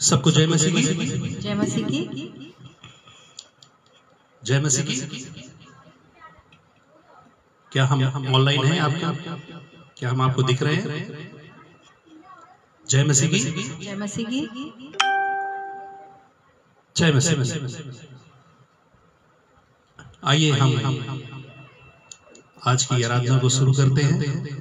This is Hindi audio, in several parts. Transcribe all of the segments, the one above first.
सबको जय मसीह की। जय मसीह की। जय मसीह की। क्या हम ऑनलाइन हैं आपका? क्या हम आपको दिख रहे हैं? जय मसीह की। जय मसीह की। जय मसीह। आइए हम आज की आराधना को शुरू करते हैं।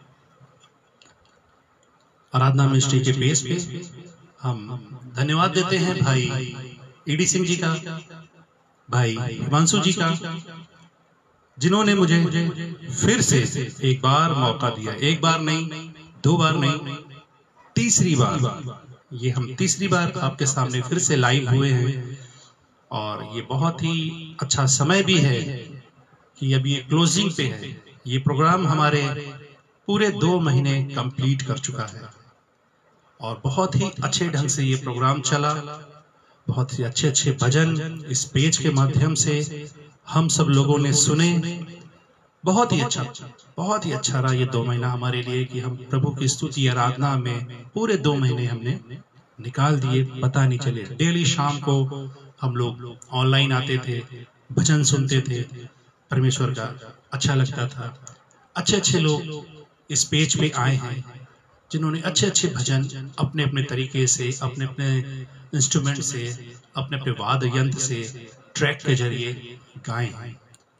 आराधना मिनिस्ट्री के बेस पे हम धन्यवाद देते हैं भाई ईडी सिंह जी का, भाई हिमांशु जी का, जिन्होंने मुझे फिर से एक बार मौका दिया। एक बार नहीं, दो बार नहीं, तीसरी बार। ये हम तीसरी बार आपके सामने फिर से लाइव हुए हैं और ये बहुत ही अच्छा समय भी है कि अभी ये क्लोजिंग पे है। ये प्रोग्राम हमारे पूरे 2 महीने कंप्लीट कर चुका है और बहुत ही अच्छे ढंग से ये प्रोग्राम चला। बहुत ही अच्छे अच्छे भजन इस पेज के माध्यम से हम सब लोगों ने सुने। बहुत ही अच्छा रहा ये 2 महीना हमारे लिए कि हम प्रभु की स्तुति आराधना में पूरे 2 महीने हमने निकाल दिए, पता नहीं चले। डेली शाम को हम लोग ऑनलाइन आते थे, भजन सुनते थे, परमेश्वर का अच्छा लगता था। अच्छे अच्छे लोग इस पेज पे आए हैं जिन्होंने अच्छे अच्छे भजन अपने अपने तरीके से, अपने अपने इंस्ट्रूमेंट से, अपने अपने वाद्य यंत्र से, ट्रैक के जरिए गाए हैं।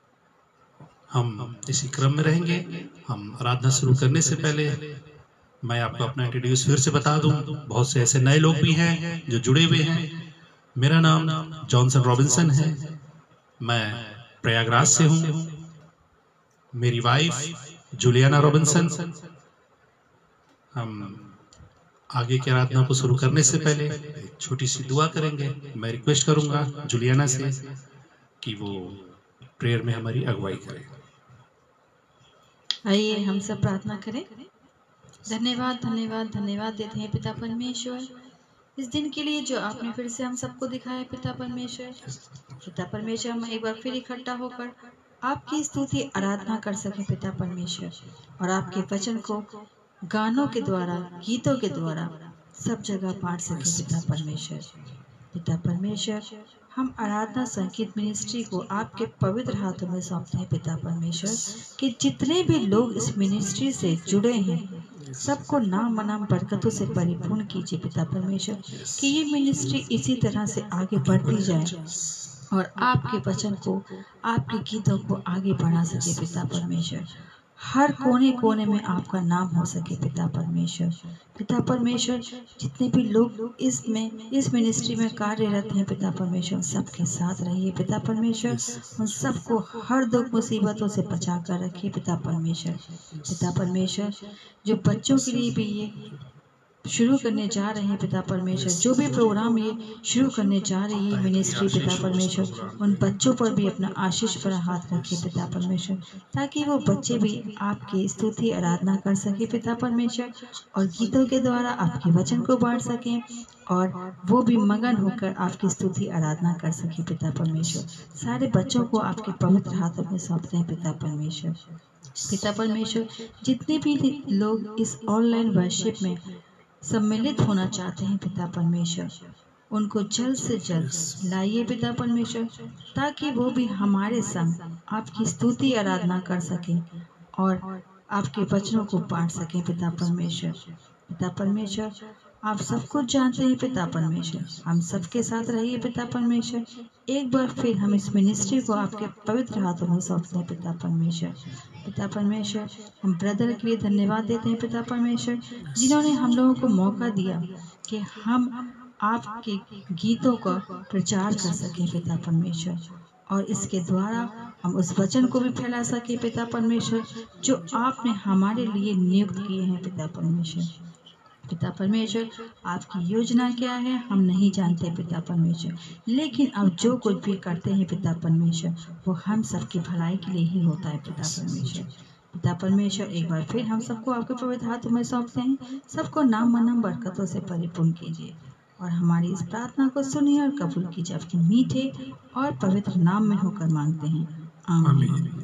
हम इसी क्रम में रहेंगे। हम आराधना शुरू करने से पहले मैं आपको अपना इंट्रोड्यूस फिर से बता दूं। बहुत से ऐसे नए लोग भी हैं जो जुड़े हुए हैं। मेरा नाम जॉनसन रॉबिन्सन है। मैं प्रयागराज से हूं। मेरी वाइफ जूलियाना रॉबिन्सन। हम आगे की आराधना को शुरू करने से पहले एक छोटी सी दुआ करेंगे। मैं रिक्वेस्ट करूंगा जूलियाना से कि वो प्रेयर में हमारी अगुवाई करें। आइए हम सब प्रार्थना करें। धन्यवाद धन्यवाद धन्यवाद देते हैं पिता परमेश्वर इस दिन के लिए जो आपने फिर से हम सबको दिखाया। पिता परमेश्वर हम एक बार फिर इकट्ठा होकर आपकी स्तुति आराधना कर सके पिता परमेश्वर, और आपके वचन को गानों के द्वारा, गीतों के द्वारा सब जगह बांट सके पिता परमेश्वर। पिता परमेश्वर हम आराधना संगीत मिनिस्ट्री को आपके पवित्र हाथों में सौंपते हैं पिता परमेश्वर, कि जितने भी लोग इस मिनिस्ट्री से जुड़े हैं सबको नाम मनाम बरकतों से परिपूर्ण कीजिए पिता परमेश्वर, कि ये मिनिस्ट्री इसी तरह से आगे बढ़ती जाए और आपके वचन को, आपके गीतों को आगे बढ़ा सके पिता परमेश्वर। हर कोने कोने में आपका नाम हो सके पिता परमेश्वर। पिता परमेश्वर जितने भी लोग इस मिनिस्ट्री में कार्यरत हैं पिता परमेश्वर, सबके साथ रहिए पिता परमेश्वर। उन सबको हर दुख मुसीबतों से बचा कर रखिए पिता परमेश्वर। पिता परमेश्वर जो बच्चों के लिए भी ये शुरू करने जा रहे हैं पिता परमेश्वर, जो भी प्रोग्राम ये शुरू करने जा रही है मिनिस्ट्री पिता परमेश्वर, उन बच्चों पर भी अपना आशीष भरा हाथ रखिए पिता परमेश्वर, ताकि वो बच्चे भी आपकी स्तुति आराधना कर सके पिता परमेश्वर, और गीतों के द्वारा आपके वचन को बांट सकें और वो भी मगन होकर आपकी स्तुति आराधना कर सके पिता परमेश्वर। सारे बच्चों को आपके पवित्र हाथों में सौंपते हैं पिता परमेश्वर। पिता परमेश्वर जितने भी लोग इस ऑनलाइन वर्शिप में सम्मिलित होना चाहते हैं पिता परमेश्वर, उनको जल्द से जल्द लाइए पिता परमेश्वर, ताकि वो भी हमारे संग आपकी स्तुति आराधना कर सकें और आपके वचनों को बांट सकें पिता परमेश्वर। पिता परमेश्वर आप सब कुछ जानते हैं पिता परमेश्वर, हम सबके साथ रहिए पिता परमेश्वर। एक बार फिर हम इस मिनिस्ट्री को आपके पवित्र हाथों में सौंपते हैं पिता परमेश्वर। पिता परमेश्वर हम ब्रदर के लिए धन्यवाद देते हैं पिता परमेश्वर, जिन्होंने हम लोगों को मौका दिया कि हम आपके गीतों का प्रचार कर सकें पिता परमेश्वर, और इसके द्वारा हम उस वचन को भी फैला सके पिता परमेश्वर जो आपने हमारे लिए नियुक्त किए हैं पिता परमेश्वर। पिता परमेश्वर आपकी योजना क्या है हम नहीं जानते पिता परमेश्वर, लेकिन अब जो कुछ भी करते हैं पिता परमेश्वर वो हम सबकी भलाई के लिए ही होता है पिता परमेश्वर। पिता परमेश्वर एक बार फिर हम सबको आपके पवित्र हाथों में सौंपते हैं। सबको नाम मनाम बरकतों से परिपूर्ण कीजिए और हमारी इस प्रार्थना को सुनिए और कबूल कीजिए। आपके मीठे और पवित्र नाम में होकर मांगते हैं, आमीन।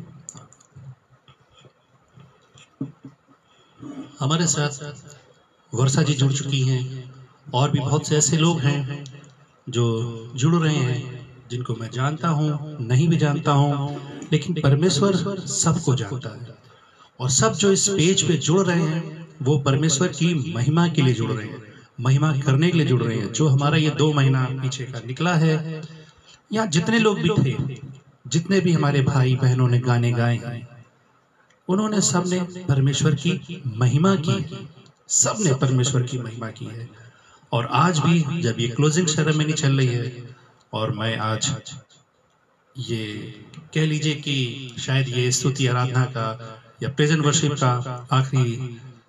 हमारे साथ वर्षा जी जुड़ चुकी हैं। और भी बहुत से ऐसे लोग हैं जो जुड़ रहे हैं, जिनको मैं जानता हूँ, नहीं भी जानता हूँ, लेकिन परमेश्वर सबको जानता है। और सब जो इस पेज पे जुड़ रहे हैं वो परमेश्वर की महिमा के लिए जुड़ रहे हैं, महिमा करने के लिए जुड़ रहे हैं। जो हमारा ये 2 महीना पीछे का निकला है, या जितने लोग भी थे, जितने भी हमारे भाई बहनों ने गाने गाए हैं, उन्होंने सबने परमेश्वर की महिमा की, सबने परमेश्वर की महिमा की है। और आज भी जब ये क्लोजिंग सेरेमनी चल रही है, और मैं आज ये कह लीजिए कि शायद ये स्तुति आराधना का या प्रेजेंट वर्शिप का आखिरी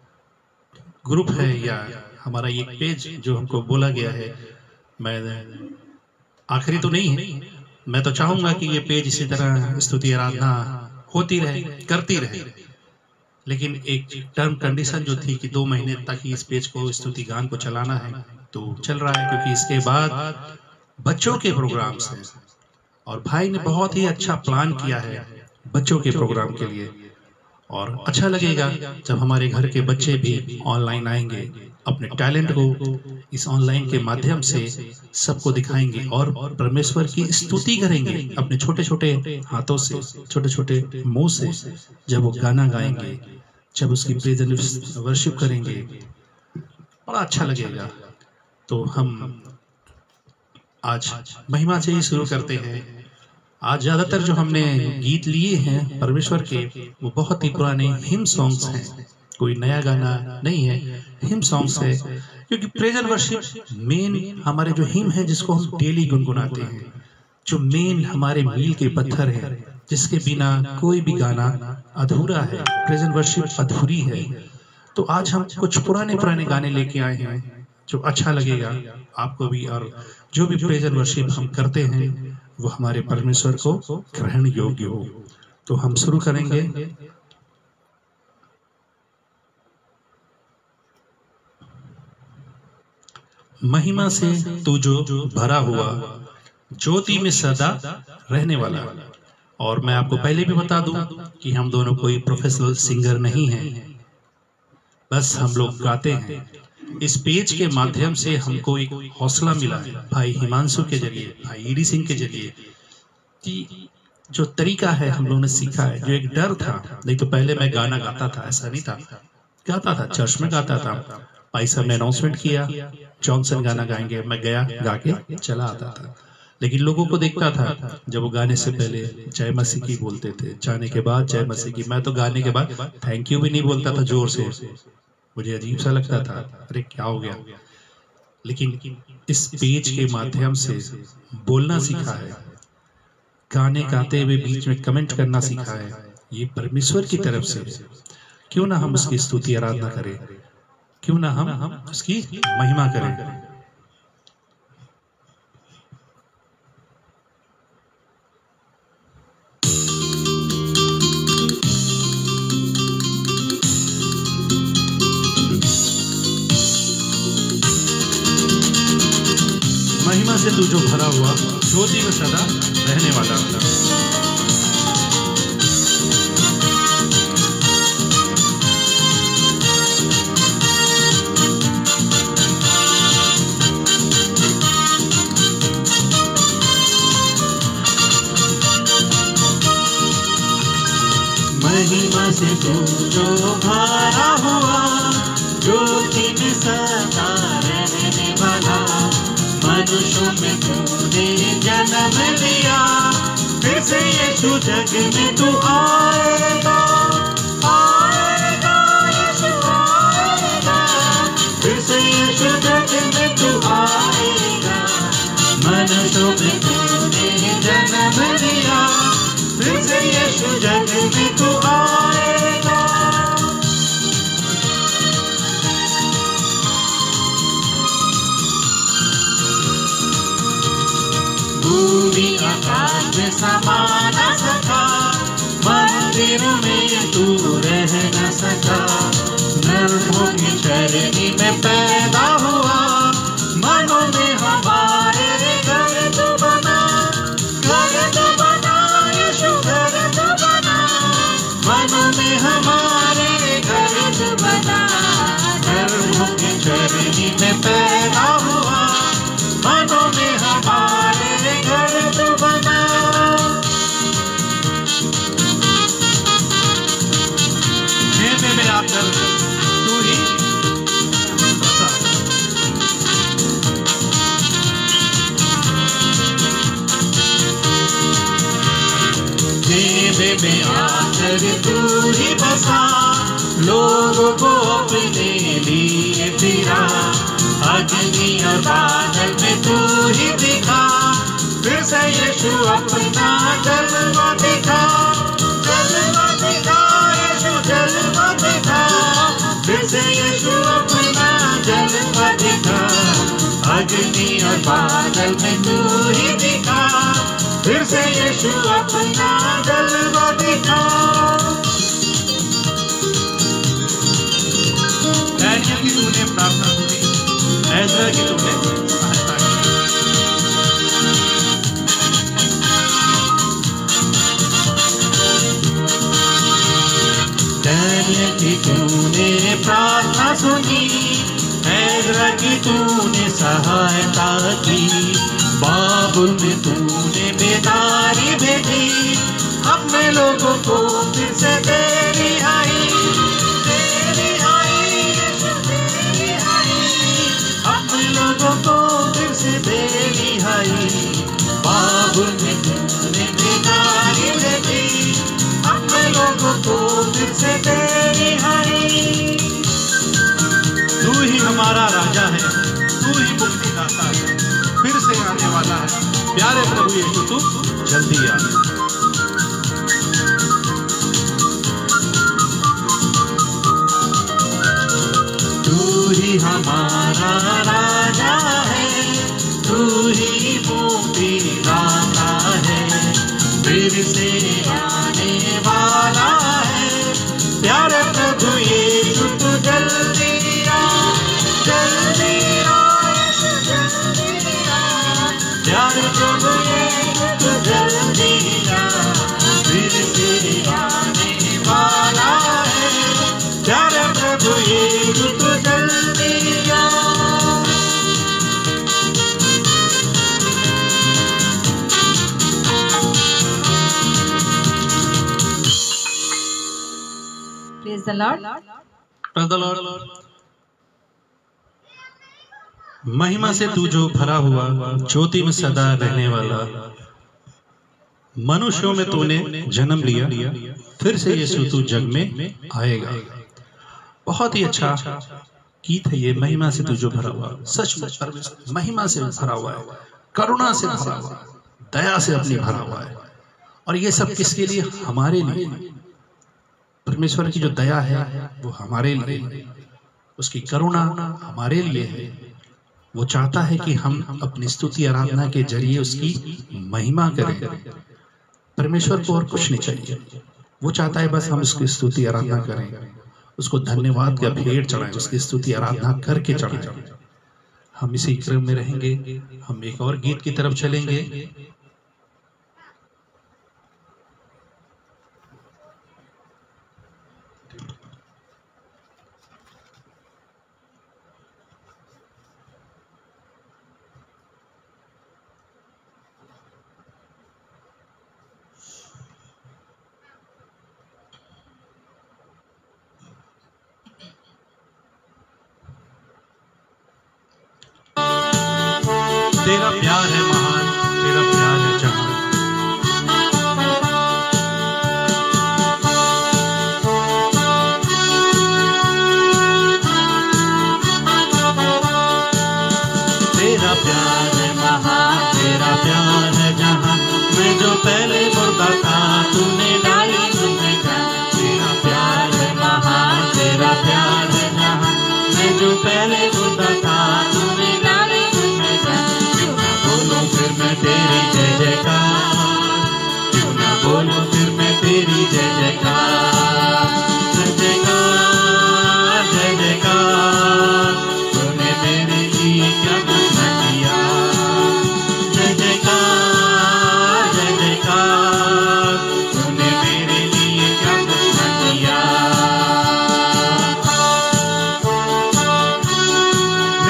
ग्रुप है, या हमारा ये पेज जो हमको बोला गया है, मैं आखिरी तो नहीं है, मैं तो चाहूंगा कि ये पेज इसी तरह स्तुति आराधना होती रहे, करती रहे। लेकिन एक टर्म कंडीशन जो थी कि 2 महीने तक ही इस पेज को स्तुति गान को चलाना है, तो चल रहा है, क्योंकि इसके बाद बच्चों के प्रोग्राम्स हैं। और भाई ने बहुत ही अच्छा प्लान किया है बच्चों के प्रोग्राम के लिए। और अच्छा लगेगा जब हमारे घर के बच्चे भी ऑनलाइन आएंगे, अपने टैलेंट को इस ऑनलाइन के माध्यम से सबको दिखाएंगे और परमेश्वर की स्तुति करेंगे अपने छोटे छोटे हाथों से, छोटे छोटे मुंह से। जब वो गाना गाएंगे, जब उसकी प्रेजेंट वर्शिप करेंगे, बड़ा अच्छा लगेगा। तो हम आज महिमा से ही शुरू करते हैं। आज ज्यादातर जो हमने गीत लिए हैं परमेश्वर के, वो बहुत ही पुराने हिम सॉन्ग्स हैं, कोई नया गाना नहीं है, हिम सॉन्ग्स है। क्योंकि प्रेजेंट वर्शिप मेन हमारे जो हिम है, जिसको हम डेली गुनगुनाते हैं, जो मेन हमारे मील के पत्थर है, जिसके बिना कोई भी गाना अधूरा है, प्रेजेंट वर्शिप अधूरी है। तो आज हम कुछ पुराने गाने लेके आए हैं जो अच्छा लगेगा आपको भी, और जो भी प्रेजेंट वर्शिप हम करते हैं वो हमारे परमेश्वर को ग्रहण योग्य हो। तो हम शुरू करेंगे। महिमा से तू जो भरा हुआ, ज्योति में सदा रहने वाला। और मैं आपको पहले भी बता दूं कि हम दोनों कोई प्रोफेशनल सिंगर नहीं हैं, बस हम लोग गाते हैं। इस पेज के माध्यम से हमको एक हौसला मिला है भाई हिमांशु के जरिए, भाई ईडी सिंह के जरिए, कि जो तरीका है हम लोगों ने सीखा है। जो एक डर था, नहीं तो पहले मैं गाना गाता था, ऐसा नहीं था, गाता था, चर्च में गाता था। भाई साहब ने अनाउंसमेंट किया जॉनसन गाना गाएंगे, मैं गया, गा के चला आता था। लेकिन लोगों को देखता था जब वो गाने से पहले जय मसीह की बोलते थे, जाने के बाद जय मसीह की। मैं तो गाने के बाद थैंक यू भी नहीं बोलता था जोर से, मुझे अजीब सा लगता था, अरे क्या हो गया। लेकिन इस पेज के माध्यम से बोलना सीखा है, गाने गाते हुए बीच में कमेंट करना सीखा है, ये परमेश्वर की तरफ से। क्यों ना हम उसकी स्तुति आराधना करें, क्यों ना हम उसकी महिमा करें। महिमा से तू जो भरा हुआ, ज्योति में सदा रहने वाला। महिमा से तू जो भरा हुआ, ज्योति में सदा रहने वाला। मनुष्यों में तूने जन्म लिया, फिर से यीशु जग में तू आएगा, आएगा यीशु आएगा, फिर से यीशु जग में तू आएगा। मनुष्यों में तूने जन्म लिया, फिर से यीशु जग में तू आएगा। भूमि आकाश में समा न सका, मंदिर में तू रह न सका। नरभों की चरनी में पैदा हुआ, मनों में हमारे घर तू बना, घर तू बना यीशु, घर तू बना। मनों में हमारे घर तू बना, नरभों की चरनी में पैदा घर तू ही बसा, लोगों को अपने लिए फिरा, अग्नि और बादल में तू ही दिखा, फिर से यीशु अपना जलवा दिखा, जलवा दिखा यीशु जलवा दिखा, फिर से यीशु अपना जलवा दिखा, अग्नि और बादल में तू ही दिखा, फिर से यीशु अपना जलवा दिखा। दानियेल की तूने प्रार्थना सुनी, एज़रा की तूने सहायता की। दानियेल की तूने प्रार्थना सुनी, एज़रा की तूने सहायता की, बाबुल में तूने बेदारी भेजी, अपने लोगों को फिर से दे रिहाई, अपने लोगों को फिर से दे रिहाई, बाबुल में तूने बेदारी भेजी, अपने लोगों को फिर से दे रिहाई। तू ही हमारा राजा है, तू ही मुक्तिदाता है, फिर से आने वाला है, प्यारे प्रभु यीशु तू जल्दी आ। तू ही हमारा राजा है, तू ही मुक्तिदाता है, फिर से आने वाला है, प्यारे प्रभु यीशु तू जल्दी आ, जल्दी आ, प्यारे प्रभु यीशु तू जल्दी आ, फिर से आने वाला है, प्यारे प्रभु यीशु तू जल्दी आ। Praise the Lord. Praise the Lord. महिमा से तू जो भरा हुआ, ज्योति में सदा रहने वाला, मनुष्यों में तूने जन्म लिया, फिर से यीशु तू जग में आएगा। बहुत ही अच्छा गीत है ये, महिमा से तू जो भरा हुआ। सच महिमा से भरा हुआ है, करुणा से भरा हुआ है, दया से अपनी भरा हुआ है। और ये सब किसके लिए? हमारे लिए। परमेश्वर की जो दया है वो हमारे लिए, उसकी करुणा हमारे लिए है। वो चाहता है कि हम अपनी स्तुति आराधना के जरिए उसकी महिमा करें। परमेश्वर को और कुछ नहीं चाहिए, वो चाहता है बस हम उसकी स्तुति आराधना करें, उसको धन्यवाद का भेंट चढ़ाएं, उसकी स्तुति आराधना करके चढ़ाएं। हम इसी क्रम में रहेंगे। हम एक और गीत की तरफ चलेंगे। तेरा प्यार है महान, तेरा प्यार है जहान। तेरा प्यार है महान, तेरा प्यार है जहान। मैं जो पहले मुर्दा था तूने डाली मुझे जान। तेरा प्यार है महान, तेरा प्यार है जहान। मैं जो पहले मुर्दा था तूने डाली मुझे जान। क्यों ना बोलूं फिर मैं तेरी जय जयकार, क्यों ना बोलूं फिर मैं तेरी जय जयकार। जय जयकार, जय जयकार, तूने मेरे लिए क्या कुछ न किया। जय जयकार, जय जयकार, तूने मेरे लिए क्या कुछ न किया।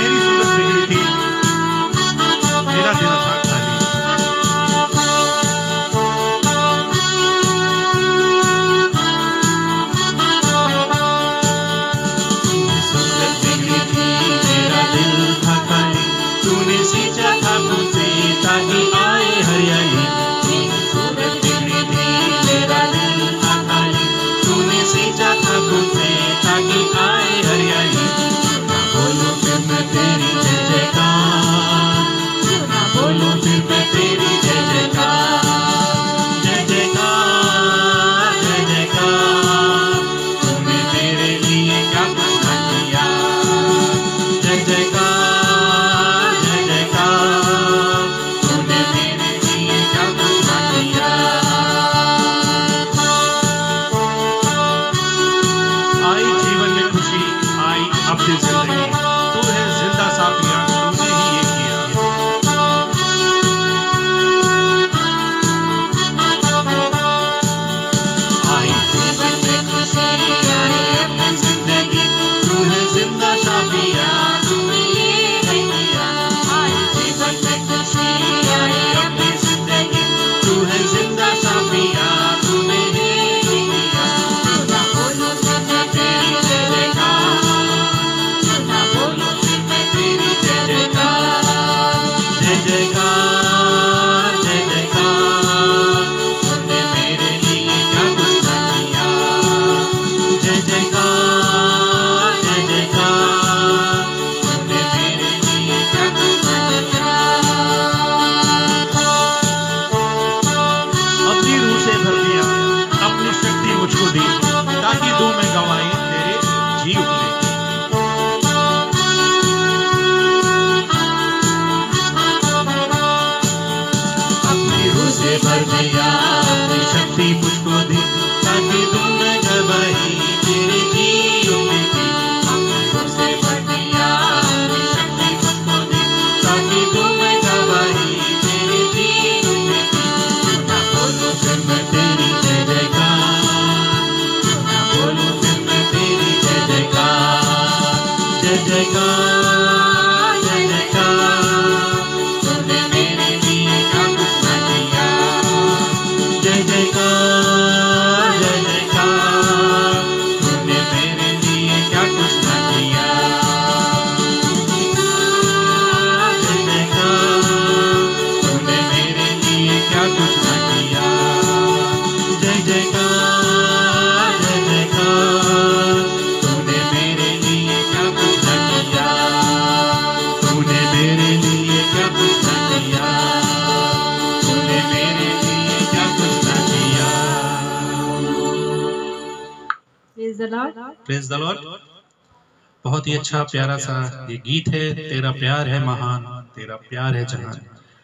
लॉर्ड। Praise the lord. बहुत ही अच्छा प्यारा सा ये गीत है, तेरा प्यार है महान, तेरा प्यार है जहान।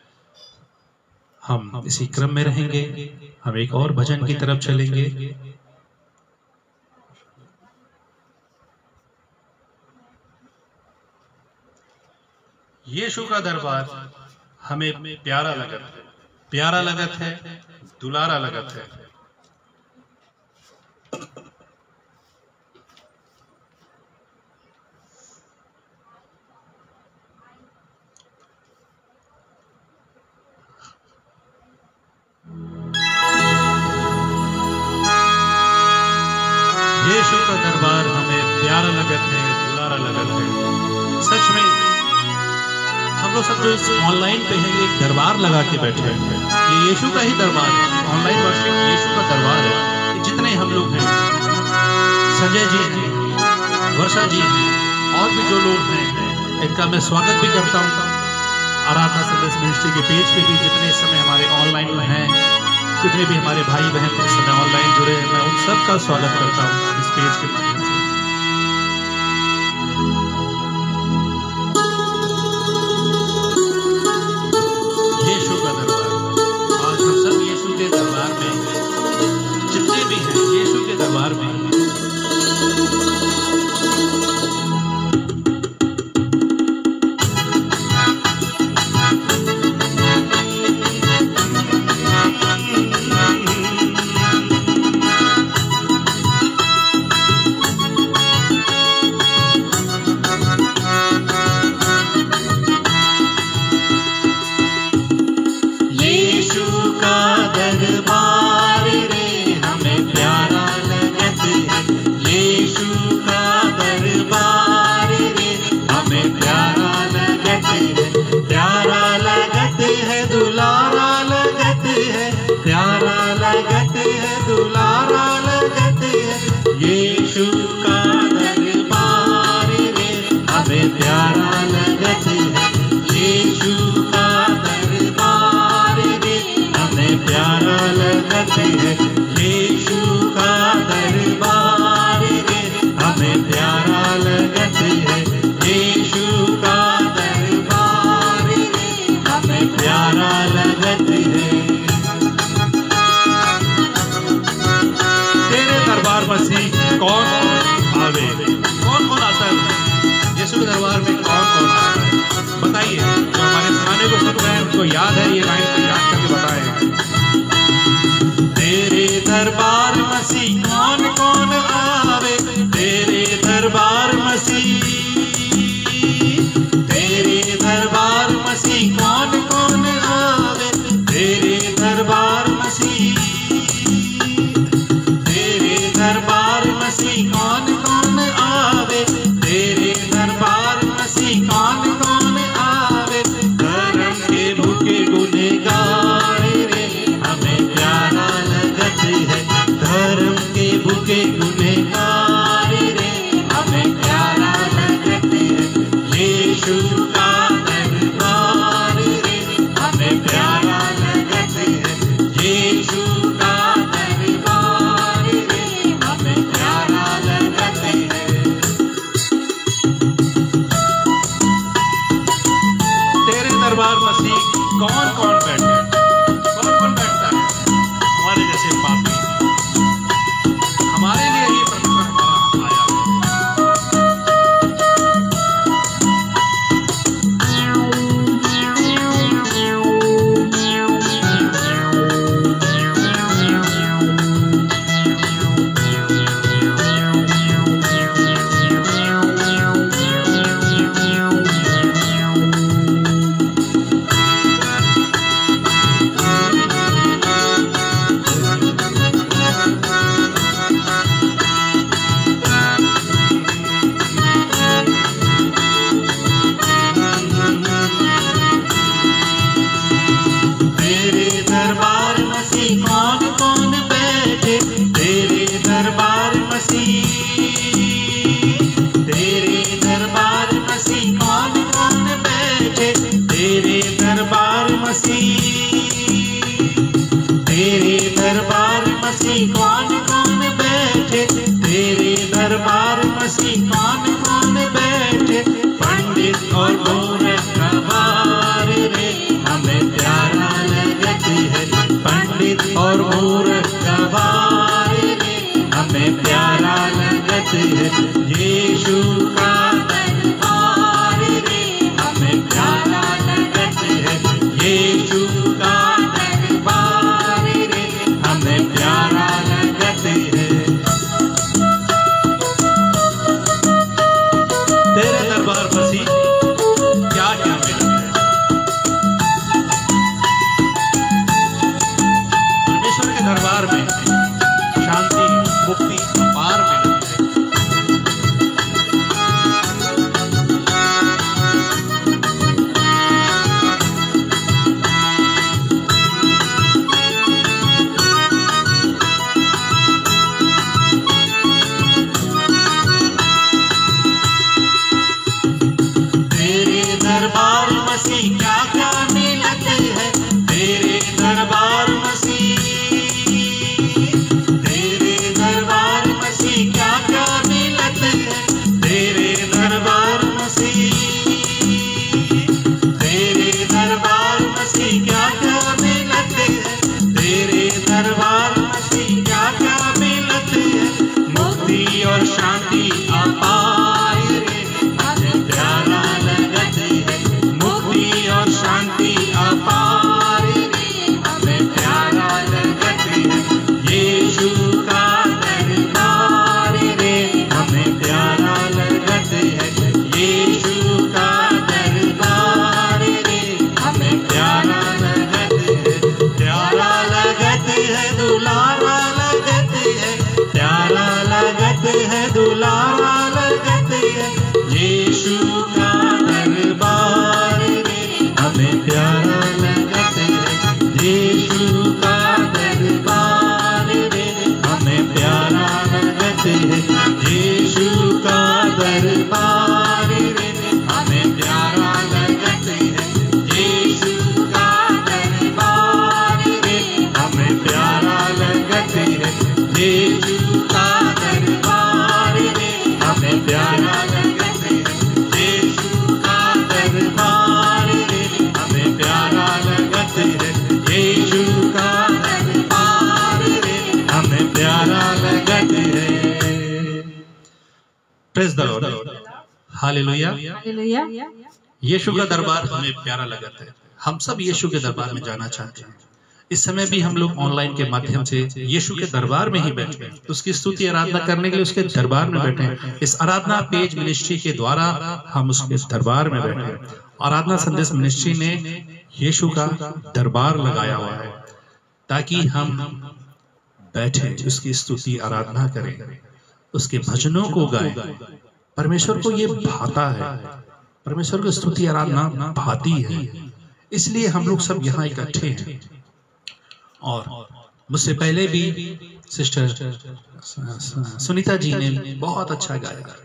हम इसी क्रम में रहेंगे, हम एक और भजन की तरफ चलेंगे। यीशु का दरबार हमें प्यारा लगत है, प्यारा लगत है, दुलारा लगत है। यीशु का दरबार हमें प्यारा लगत है, दुलारा लगत है। सच में हम लोग सब जो इस ऑनलाइन पे हैं, एक दरबार लगा के बैठे हैं। ये यीशु का ही दरबार है, ऑनलाइन वर्शिप यीशु का दरबार है। जितने हम लोग हैं, संजय जी हैं, वर्षा जी हैं, और भी जो लोग हैं, इनका मैं स्वागत भी करता हूँ। आराधना संदेश मिनिस्ट्री के पेज पे भी जितने इस समय हमारे ऑनलाइन हैं, जितने भी हमारे भाई बहन इस समय ऑनलाइन जुड़े हैं, मैं उन सबका स्वागत करता हूँ इस पेज के माध्यम से। यीशु का दरबार, आज हम सब यीशु के दरबार में हैं, जितने भी हैं यीशु के दरबार में हैं। याद है, ये लाइन को याद करके बताएं। तेरे दरबार मसीह कौन कौन आवे, तेरे दरबार मसीह, तेरे दरबार मसीह कौन कौन आवे, तेरे दरबार मसीह, तेरे दरबार मसीह कौन कौन आवे, तेरे दरबार मसीह कौन कौन आवे। धर्म के भूखे गुनहगार रे हमें प्यारा लगत है, धर्म के भूखे गुनहगार रे हमें प्यारा लगत है। यीशु का दरबार रे हमें प्यारा लगत है, यीशु का दरबार रे हमें प्यारा लगत है। तेरे दरबार मसीह कौन कौन बैठे, कौन कौन बैठता है? हमारे जैसे पापी, हमारे लिए ही परमेश्वर हमारा आया है। तेरे दरबार और मूरत गवार रे हमें प्यारा लगते हैं। पंडित और मूरत गवार रे हमें प्यारा लगते हैं। यीशु का दरबार रे हमें प्यारा लगते हैं। यीशु का दरबार रे हमें प्यारा लगते हैं। तेरे दरबार मसीह क्या क्या मिला है। परमेश्वर के दरबार में शांति मुक्ति अपार मिलती है। तेरे दरबार मसीह क्या क्या मिलते हैं। तेरे दरबार मसीह, तेरे दरबार मसीह क्या क्या मिलते हैं। तेरे दरबार मसीह, तेरे दरबार मसीह क्या क्या मिलते हैं। तेरे दरबार मसीह क्या क्या मिलते हैं। मुक्ति और शांति अपार रे हमें प्यारा लगते हैं। मुक्ति और शांति अपार रे हमें प्यारा लगते हैं। यीशु का दरबार रे हमें प्यारा लगते हैं। यीशु का दरबार रे हमें प्यारा लगते हैं। प्यारा लगते हैं, दुलारा लगते हैं। प्यारा लगते हैं, दुलारा लगते हैं। यीशु का दरबार रे हमें प्यारा लगते हैं। यीशु का दरबार रे हमें प्यारा लगते हैं। यीशु का दरबार रे हमें प्यारा लगते हैं। यीशु का दरबार रे हमें प्यारा लगते हैं। यीशु का दरबार रे हमें प्यारा लगते हैं। यीशु का दरबार रे हमें प्यारा लगते हैं। यीशु का दरबार रे हमें प्यारा लगते हैं। Praise the lord, hallelujah. Hallelujah. यीशु का दरबार हमें प्यारा लगता है। हम सब यीशु के दरबार में जाना चाहते हैं। इस समय भी हम लोग ऑनलाइन के माध्यम से यीशु के दरबार में ही बैठे हैं, उसकी स्तुति आराधना करने के लिए उसके दरबार में बैठे हैं। इस आराधना पेज मिनिस्ट्री के द्वारा हम उसके दरबार में बैठे हैं। आराधना संदेश मिनिस्ट्री ने यीशु का दरबार लगाया हुआ है ताकि हम बैठे उसकी स्तुति आराधना करें, उसके भजनों को गाएं। परमेश्वर को ये भाता है, परमेश्वर को स्तुति आराधना भाती है। इसलिए हम लोग सब यहाँ इकट्ठे हैं। और मुझसे पहले भी सिस्टर सुनीता जी ने बहुत अच्छा गाया।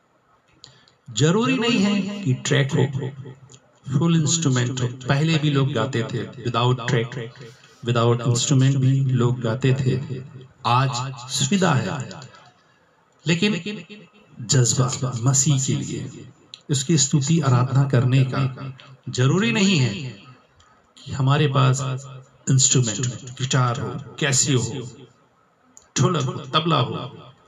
जरूरी नहीं है कि ट्रैक हो, फुल इंस्ट्रूमेंट हो। पहले भी लोग गाते थे विदाउट ट्रैक, विदाउट इंस्ट्रूमेंट भी लोग गाते थे। आज सुविधा है, लेकिन जज्बा मसीह के लिए उसकी स्तुति आराधना करने का जरूरी नहीं है कि हमारे पास इंस्ट्रूमेंट, गिटार हो, कैसियो हो, ढोलक हो, तबला हो।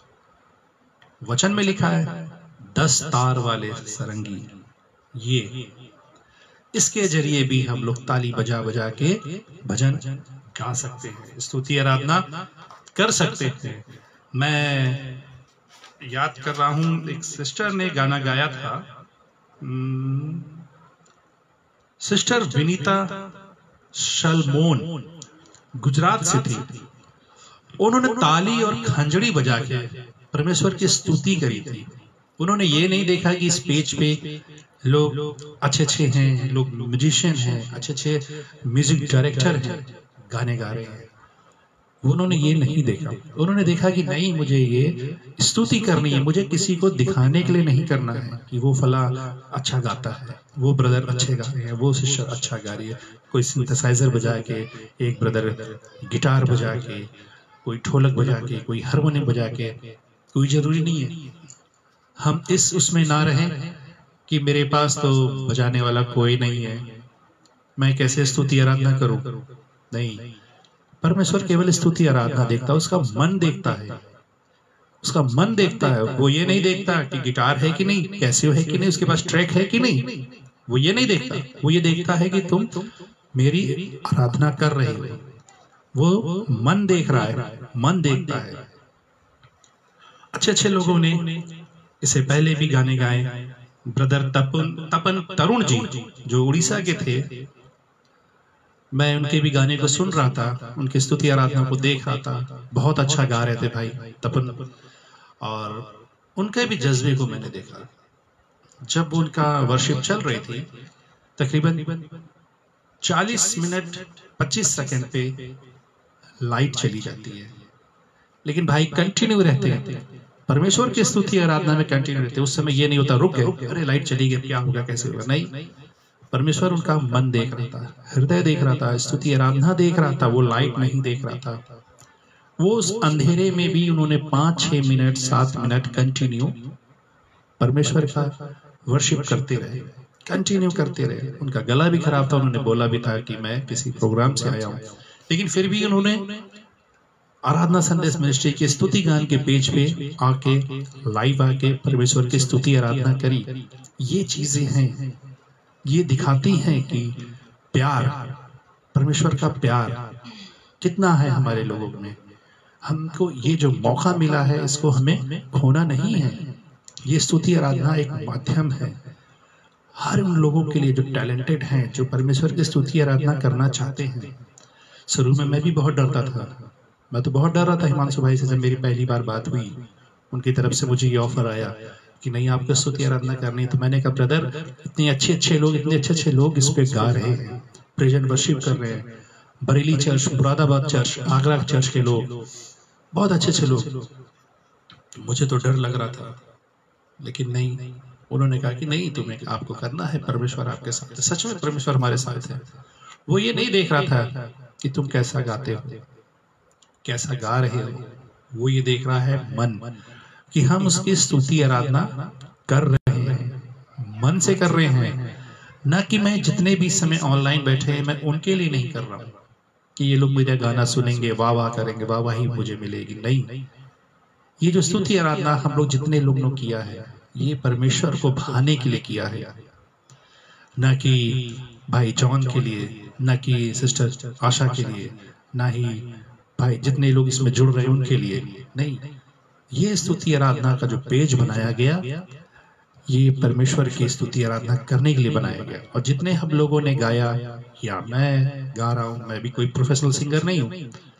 वचन में लिखा है 10 तार वाले सरंगी, ये इसके जरिए भी हम लोग ताली बजा बजा के भजन गा सकते हैं, स्तुति आराधना कर सकते हैं। मैं याद कर रहा हूं, एक सिस्टर ने गाना गाया था, सिस्टर विनीता शलमोन गुजरात से थी। उन्होंने ताली और खंजड़ी बजा के परमेश्वर की स्तुति करी थी। उन्होंने ये नहीं देखा कि इस पेज पे लोग अच्छे हैं, लोग म्यूजिशियन हैं, अच्छे म्यूजिक डायरेक्टर हैं, गाने गा रहे हैं। उन्होंने ये नहीं देखा। उन्होंने देखा कि नहीं, मुझे ये स्तुति करनी है, मुझे किसी को दिखाने के लिए नहीं करना है कि वो फला अच्छा गाता है, वो ब्रदर अच्छे गा रहे हैं, वो सिस्टर अच्छा गा रही है। कोई सिंथेसाइजर बजा के, एक ब्रदर गिटार बजा के, कोई ढोलक बजा के, कोई हारमोनियम बजा के, कोई जरूरी नहीं है। हम इस उसमें ना रहें, कि मेरे पास तो बजाने वाला कोई नहीं है, मैं कैसे स्तुति आराधना करूं। नहीं, परमेश्वर केवल स्तुति आराधना देखता है, उसका मन देखता है, उसका मन देखता है। वो ये नहीं देखता कि गिटार है कि नहीं, कैसे है कि नहीं, उसके पास ट्रैक है कि नहीं, वो ये नहीं देखता। वो ये देखता है कि तुम मेरी आराधना कर रहे हो। वो मन देख रहा है, मन देखता है। अच्छे अच्छे लोगों ने इससे पहले भी गाने गाए। ब्रदर तपन तरुण जी जो उड़ीसा के थे, मैं उनके भी गाने को सुन रहा था, उनकी स्तुति आराधना को देख रहा था। बहुत अच्छा गा रहे थे भाई तपन, और उनके भी जज्बे को मैंने देखा। जब उनका वर्शिप चल रही थी, तकरीबन 40 मिनट 25 सेकंड पे लाइट चली जाती है, लेकिन भाई कंटिन्यू रहते हैं परमेश्वर की स्तुति आराधना में, कंटिन्यू रहते। उस समय ये नहीं होता रुक गए, अरे लाइट चली गई क्या होगा कैसे होगा, नहीं। परमेश्वर उनका मन देख रहा था, हृदय देख रहा था, स्तुति आराधना देख रहा था, वो लाइट नहीं देख रहा था। वो उस अंधेरे में भी उन्होंने 5-6 मिनट 7 मिनट कंटिन्यू परमेश्वर का वर्शिप करते रहे, कंटिन्यू करते रहे। उनका गला भी खराब था, उन्होंने बोला भी था कि मैं किसी प्रोग्राम से आया हूं, लेकिन फिर भी उन्होंने आराधना संदेश मिनिस्ट्री के स्तुति गान के पेज पे आके लाइव आके परमेश्वर की स्तुति आराधना करी। ये चीजें हैं, ये दिखाती हैं कि प्यार, परमेश्वर का प्यार कितना है हमारे लोगों में। हमको ये जो मौका मिला है इसको हमें खोना नहीं है। ये स्तुति आराधना एक माध्यम है हर उन लोगों के लिए जो टैलेंटेड हैं, जो परमेश्वर की स्तुति आराधना करना चाहते हैं। शुरू में मैं भी बहुत डरता था, मैं तो बहुत डर रहा था हिमांशु भाई से। जब मेरी पहली बार बात हुई, उनकी तरफ से मुझे ये ऑफर आया कि नहीं आपको स्तुति आराधना करनी है, तो मैंने कहा ब्रदर इतने अच्छे अच्छे लोग इस पे गा रहे हैं, प्रेजेंट वर्शिप कर रहे हैं, Bareilly church, Moradabad church, Agra church के लोग, बहुत अच्छे लोग। मुझे तो डर लग रहा था, लेकिन नहीं, उन्होंने कहा कि नहीं तुम्हें आपको करना है, परमेश्वर आपके साथ है। सच में परमेश्वर हमारे साथ है। वो ये नहीं देख रहा था कि तुम कैसा गाते हो, कैसा गा रहे हो, वो ये देख रहा है मन, कि हम उसकी स्तुति आराधना कर रहे हैं, मन से कर रहे हैं। ना कि मैं जितने भी समय ऑनलाइन बैठे हैं मैं उनके लिए नहीं कर रहा हूं कि ये लोग मेरा गाना सुनेंगे, वाह वाह करेंगे, वाह वाह ही मुझे मिलेगी। नहीं, ये जो स्तुति आराधना हम लोग जितने लोगों ने किया है, ये परमेश्वर को भाने के लिए किया है, ना कि भाई जॉन के लिए, ना कि सिस्टर आशा के लिए, ना ही भाई जितने लोग इसमें जुड़ रहे हैं उनके लिए। नहीं, ये स्तुति आराधना का जो पेज बनाया गया, ये परमेश्वर की स्तुति आराधना करने के लिए बनाया गया। और जितने हम लोगों ने गाया, या मैं गा रहा हूं, मैं भी कोई प्रोफेशनल सिंगर नहीं हूं,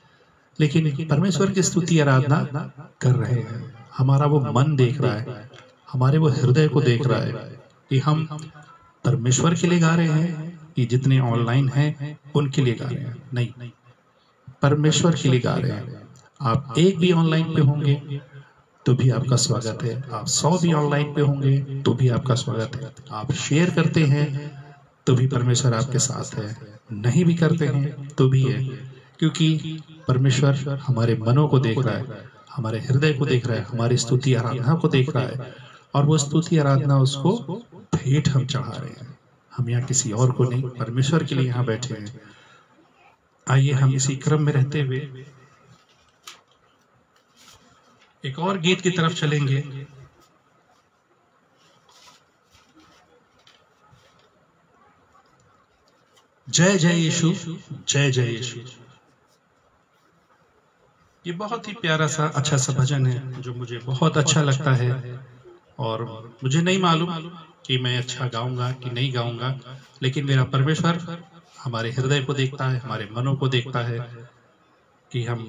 लेकिन परमेश्वर की स्तुति आराधना कर रहे हैं। हमारा वो मन देख रहा है, हमारे वो हृदय को देख रहा है कि हम परमेश्वर के लिए गा रहे हैं कि जितने ऑनलाइन हैं उनके लिए गा रहे हैं। नहीं, परमेश्वर के लिए गा रहे हैं। आप एक भी ऑनलाइन पे होंगे तो भी आपका स्वागत है, आप 100 भी ऑनलाइन पे होंगे तो भी आपका स्वागत है। आप शेयर करते हैं तो भी परमेश्वर आपके साथ है, नहीं भी करते हैं तो भी है, क्योंकि परमेश्वर हमारे मनों को देख रहा है, हमारे हृदय को देख रहा है, हमारी स्तुति आराधना को देख रहा है, और वो स्तुति आराधना उसको भेंट हम चढ़ा रहे हैं। हम यहाँ किसी और को नहीं, परमेश्वर के लिए यहाँ बैठे हैं। आइए हम इसी क्रम में रहते हुए एक और गीत की तरफ चलेंगे। जय जय यीशु, जय जय यीशु। ये बहुत ही प्यारा सा अच्छा सा भजन है जो मुझे बहुत अच्छा लगता है, और मुझे नहीं मालूम कि मैं अच्छा गाऊंगा कि नहीं गाऊंगा, लेकिन मेरा परमेश्वर हमारे हृदय को देखता है, हमारे मनों को देखता है कि हम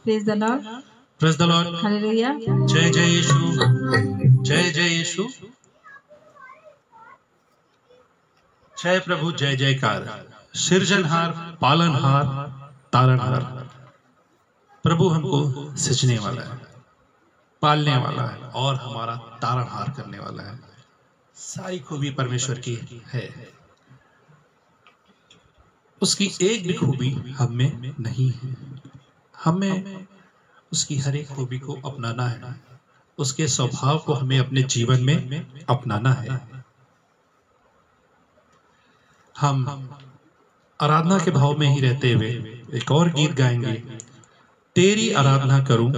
praise the lord, praise the lord, hallelujah. जय जय यीशु, जय जय यीशु, जय प्रभु, जय जयकार। सृजनहार, पालनहार, तारणहार प्रभु हमको सिंचने वाला है, पालने वाला है और हमारा तारणहार करने वाला है। सारी खूबी परमेश्वर की है, उसकी एक भी खूबी हम में नहीं है। हमें उसकी हर एक खूबी को अपनाना है, उसके स्वभाव को हमें अपने जीवन में अपनाना है। हम आराधना के भाव में ही रहते हुए एक और गीत गाएंगे, तेरी आराधना करूं।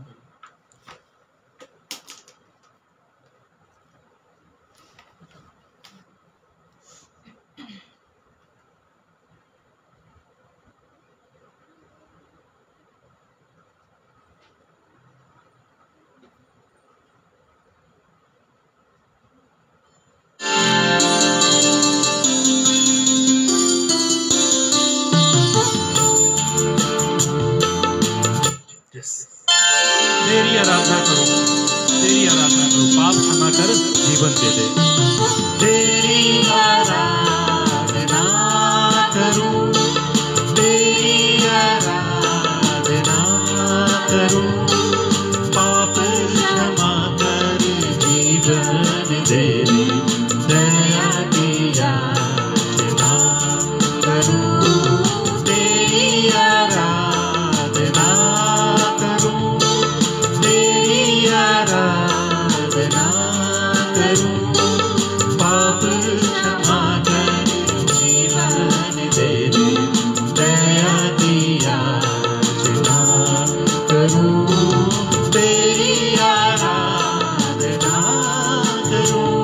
तेरी आराधना करो, तेरी आराधना करो, पाप क्षमा कर, जीवन दे दे। तेरी आराधना करूं, तेरी आराधना करूं, पाप क्षमा कर, जीवन दे दे। दया की याचना करूं, तेरी आराधना करूं, तेरी आराधना करूं, पाप क्षमा कर, जीवन दे दे। दया की याचना करूं, तेरी आराधना करूं।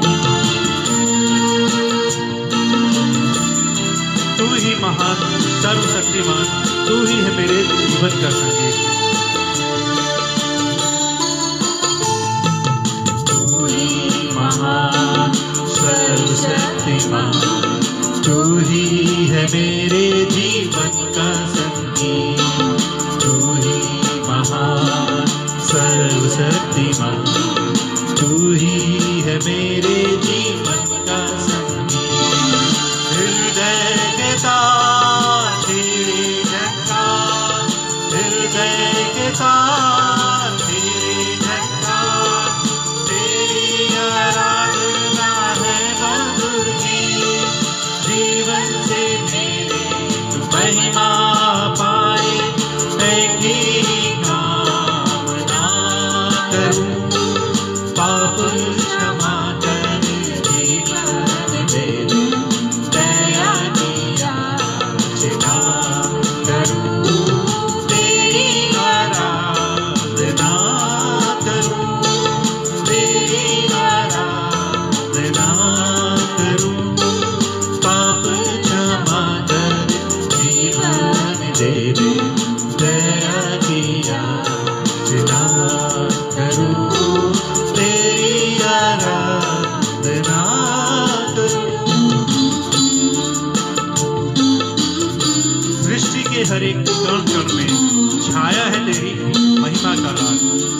तू ही महान, सर्वशक्तिमान, तू ही है मेरे जीवन का संगीत। महान, सर्वशक्तिमान, तू ही है मेरे जीवन का संगीत। तू ही महान, सर्वशक्तिमान, तू ही है मेरे जीवन का संगीत। हृदय के तार तेरे झनकार, हृदय के तार तेरे झनकार, तेरी आराधना है मधुर गीत। जीवन से मेरे तू महिमा पाए, एक ही कामना करूं, पाप क्षमा कर, जीवन दे दे। दया की याचना करूं, तेरी आराधना करूं, तेरी आराधना करूं, पाप क्षमा कर, जीवन दे दे। दया की याचना करूं, तेरी आराधना करूं। सृष्टि के हर एक कण कण में छाया है तेरी महिमा का राज।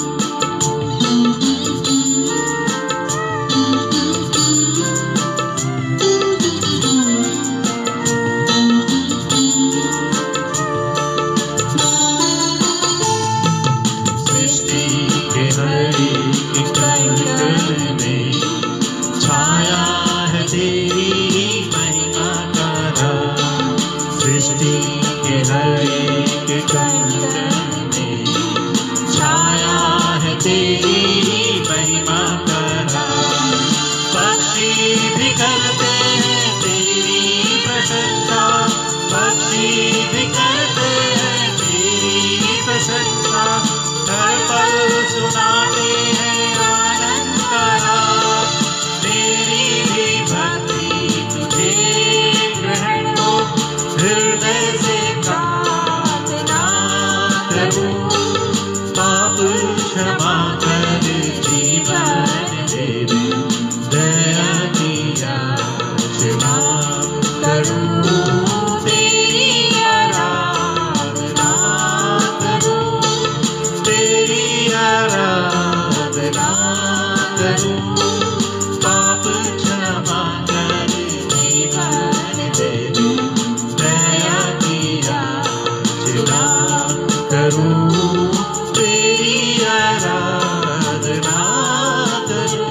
सृष्टि के हर एक कण कण में छाया है तेरी महिमा का राज। सृष्टि के हर एक कण कण में छाया है तेरी महिमा का राज। पक्षी भी करते हैं तेरी प्रशंसा, पक्षी भी करते हैं तेरी प्रशंसा। हर पल सुनाते हैं आनंद का राग। मेरी भी भक्ति तुझे ग्रहण हो, हृदय से प्रार्थना करूं, पाप क्षमा कर, जीवन दे दे। दया की याचना करूं, तेरी आराधना करूं, करूं, पाप क्षमा कर जीवन दे दे, दया की याचना करूं, तेरी आराधना करूं।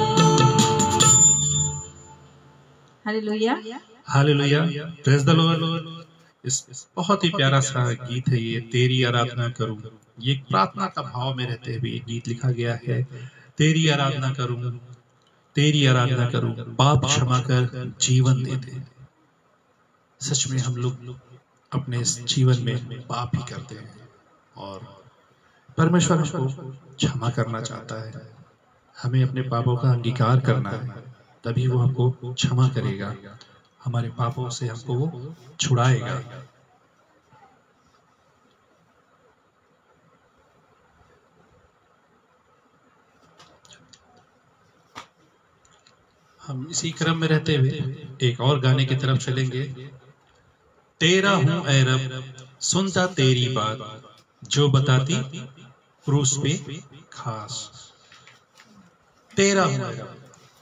Hallelujah. Hallelujah, praise the lord. इस बहुत ही प्यारा सा गीत है ये, तेरी आराधना करूं। ये एक प्रार्थना का भाव में रहते हुए ये गीत लिखा गया है। तेरी आराधना करूं, तेरी आराधना करूं, पाप क्षमा कर जीवन दे दे। सच में हम लोग अपने इस जीवन में पाप ही करते हैं और परमेश्वर हमको क्षमा करना चाहता है। हमें अपने पापों का अंगीकार करना है, तभी वो हमको क्षमा करेगा, हमारे पापों से हमको वो छुड़ाएगा। हम इसी क्रम में रहते हुए एक और गाने की तरफ चलेंगे। तेरा हूं ऐ रब, सुनता तेरी बात, जो बताती क्रूस पे खास। तेरा हूं ऐ रब।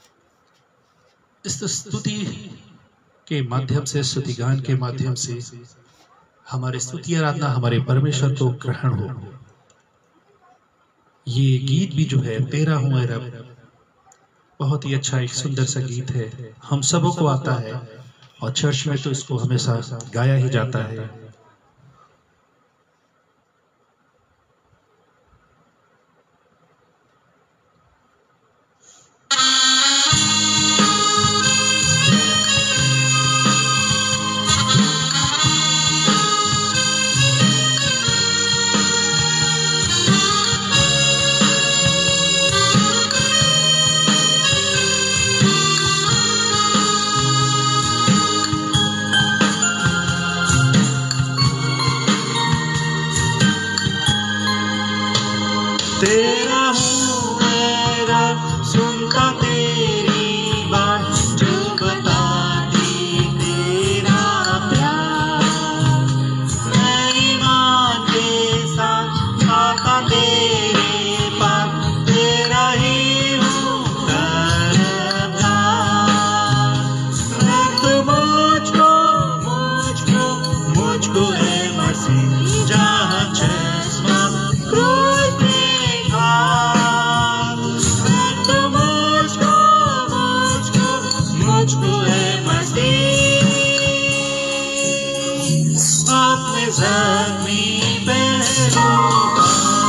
इस स्तुति के माध्यम से, स्तुति गान के माध्यम से हमारी स्तुति आराधना हमारे परमेश्वर को ग्रहण हो। ये गीत भी जो है, तेरा हूं ऐ रब, बहुत ही अच्छा एक सुंदर सा गीत है। हम सबों को आता है और चर्च में तो इसको हमेशा गाया ही जाता है। तेरा हूँ ऐ रब, सुनता तेरी बात, जो बताती तेरा प्यार। मैं ईमान के साथ आता तेरे पास, तेरा ही हूँ तरफदार। रख मुझको है मसीह, जहाँ चश्मा क्रूस पे मुझको है मसीह, अपने ज़मीं पे लौटा।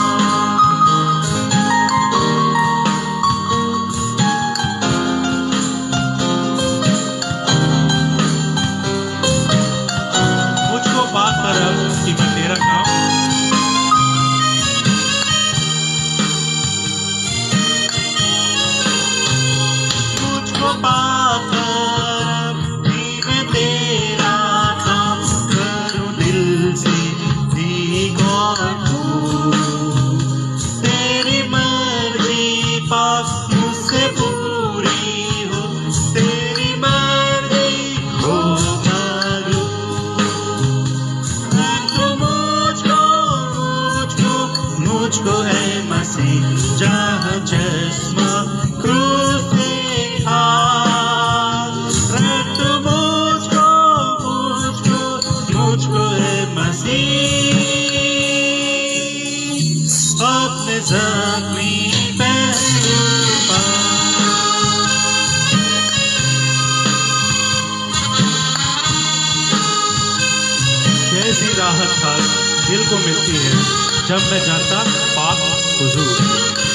मुझको बात कर अब कि मैं तेरा काम, मुझको बात कर कि मैं तेरा काम करूं दिल से, भीग और दूर। तेरी मर्जी पास मुझसे पूरी हो, तेरी मर्जी हो करूं। मुझको है मसीह, जहाँ चश्मा क्रूस पे खास। रख मुझको है मसीह, अपने ज़मीं पे लौटा। कैसी राहत खास दिल को मिलती है जब मैं जाता पाक हुजूर।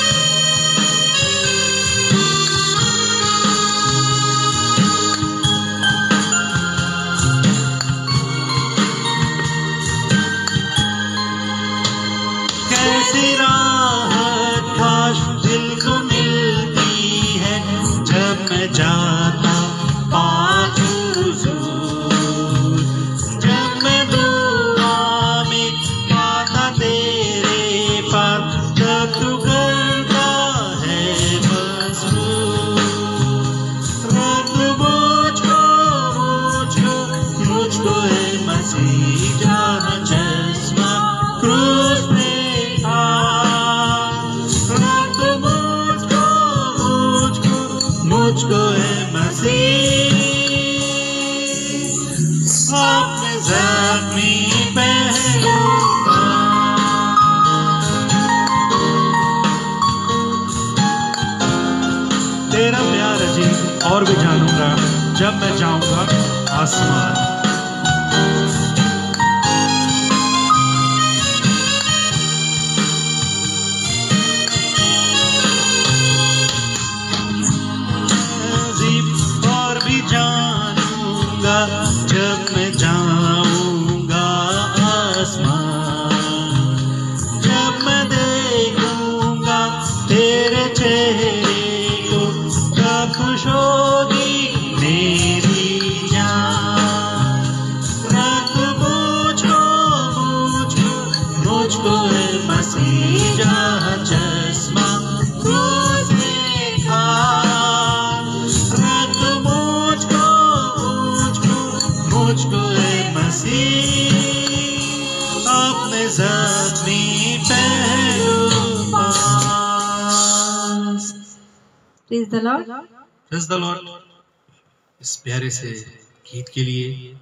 कैसी राहत खास दिल को मिलती है जब मैं जाता पाक हुजूर। जब मैं दुआ में पाता तेरे पास, जब तू करता है मजबूर। रब मुझको है मसीह, जहाँ चश्मा क्रूस पे था। रब पहलू का। तेरा प्यार अजीब और भी जानूंगा जब मैं जाऊंगा आसमान। अजीब और भी जानूंगा जब मैं जाऊंगा आसमान। जब मैं देखूंगा तेरे चेहरे को तब खुश होगी मेरी जान। रख मुझको है मसीह जहाँ चश्मा उसने खाया। रख मुझको है मसीह अपने ज़ख्मी पहलू पास। Praise the lord. Praise the lord. इस प्यारे से गीत के लिए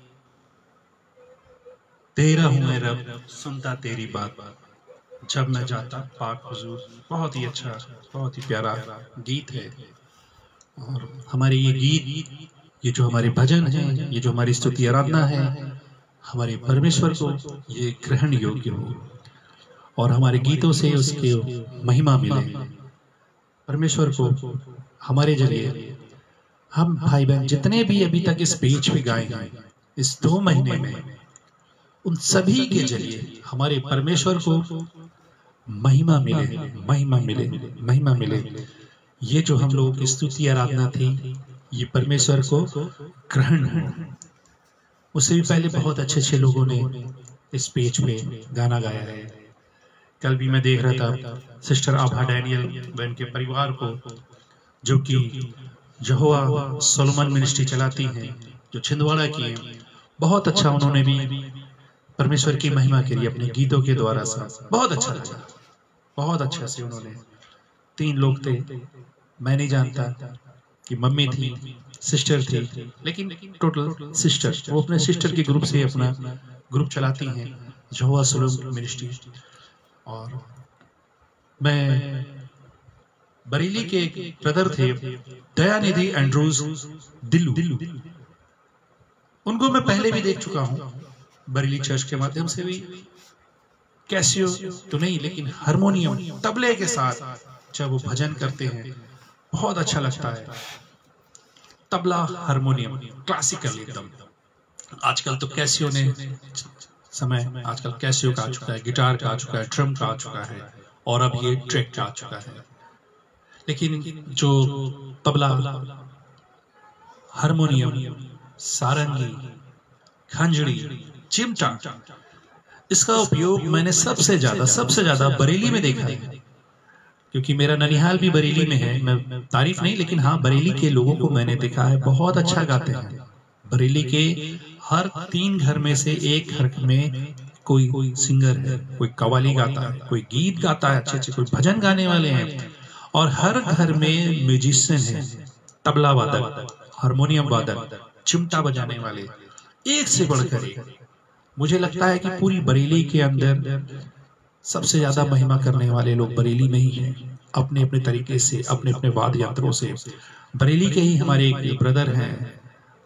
तेरा हूं मैं रब, सुनता तेरी बात, जब मैं जाता पाक हुजूर। बहुत ही अच्छा, बहुत ही प्यारा गीत है। और हमारे ये गीत, ये जो हमारे भजन हैं, ये जो हमारी स्तुति आराधना है, हमारे परमेश्वर को ये ग्रहण योग्य हो और हमारे गीतों से उसके महिमा मिले। परमेश्वर को हमारे जरिए हम भाई बहन जितने भी अभी तक इस पेज पे गाए हैं, इस 2 महीने में, उन सभी के जरिए हमारे परमेश्वर को महिमा मिले, महिमा मिले, महिमा मिले। ये जो हम लोगों की स्तुति आराधना थी, ये परमेश्वर को ग्रहण हो। उससे भी पहले बहुत अच्छे अच्छे लोगों ने इस पेज पे गाना गाया है। कल भी मैं देख रहा था सिस्टर आभा डैनियल बहन के परिवार को, जो कि यहोवा सोलोमन मिनिस्ट्री चलाती हैं, जो छिंदवाड़ा की है। बहुत अच्छा उन्होंने भी परमेश्वर की महिमा के लिए अपने गीतों के द्वारा सा बहुत अच्छा लगा। बहुत अच्छा से उन्होंने 3 लोग थे, मैं नहीं जानता कि मम्मी थी, सिस्टर थी, लेकिन टोटल सिस्टर। वो अपने सिस्टर के ग्रुप से अपना ग्रुप चलाती हैं, यहोवा सोलोमन मिनिस्ट्री। और मैं बरेली के एक ब्रदर थे, दयानिधि एंड्रूज दिल्लू, उनको मैं पहले भी देख चुका हूं बरेली चर्च के माध्यम से भी। कैसियो तो नहीं, लेकिन हारमोनियम तबले के साथ जब वो भजन करते हैं बहुत अच्छा लगता है। तबला हारमोनियम क्लासिकल एकदम। आजकल तो कैसियो ने समय, आजकल कैसियो का आ चुका है, गिटार का आ चुका है, ड्रम का आ चुका है, और अब ये ट्रैक का आ चुका है। लेकिन जो तबला, हारमोनियम, सारंगी, खंजड़ी, चिमटा, इसका उपयोग मैंने सबसे ज्यादा बरेली में देखा है। क्योंकि मेरा ननिहाल भी बरेली में है। मैं तारीफ नहीं, लेकिन हाँ, बरेली के लोगों को मैंने देखा है बहुत अच्छा गाते हैं। बरेली के हर 3 घर में से 1 घर में कोई सिंगर है, कोई कव्वाली गाता है, कोई गीत गाता है अच्छे, कोई भजन गाने वाले हैं, और हर घर में म्यूजिशियन है, तबला वादक, हारमोनियम वादक, चिमटा बजाने वाले, एक से बढ़कर एक। मुझे लगता है कि पूरी बरेली के अंदर सबसे ज्यादा महिमा करने वाले लोग बरेली में ही हैं, अपने अपने तरीके से, अपने अपने वाद्य यंत्रों से। बरेली के ही हमारे एक ब्रदर हैं,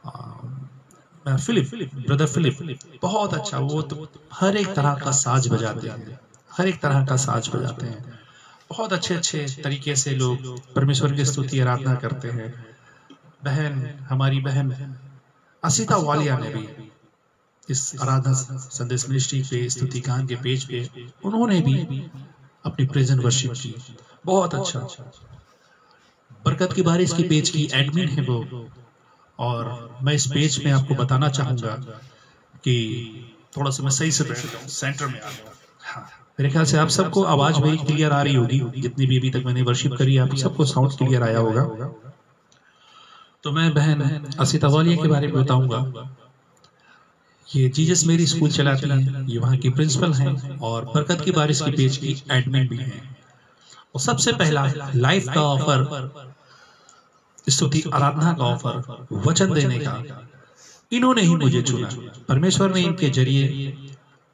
ब्रदर फिलिप, बहुत अच्छा। वो तो हर एक तरह का साज बजाते हैं, हर एक तरह का साज बजाते हैं। बहुत अच्छे तरीके से लोग परमेश्वर की स्तुति आराधना करते हैं। हमारी बहन असीता वालिया ने भी इस आराधना संदेश मिनिस्ट्री पे, स्तुति गान के पेज पे, उन्होंने भी अपनी प्रेजेंट वर्शिप की। बहुत अच्छा। बरकत की बारिश की पेज की एडमिन है वो। और मैं इस पेज में आपको बताना चाहूंगा कि थोड़ा सा मैं सही से बैठ जाऊं, सेंटर में आ जाऊं। हाँ, मेरे ख्याल से आप सबको आवाज मेरी क्लियर आ रही होगी। जितनी भी अभी तक मैंने वर्शिप करी, आप सबको साउंड क्लियर आया होगा। तो मैं बहन असीता वालिया के बारे में बताऊंगा। ये जीसस मेरी स्कूल चलाती हैं, ये वहाँ की प्रिंसिपल हैं, और बरकत की बारिश की पेज की एडमिन भी हैं। और सबसे पहला लाइफ का ऑफर, स्तुति आराधना का ऑफर, वचन देने का, इन्होंने ही मुझे चुना। परमेश्वर ने इनके जरिए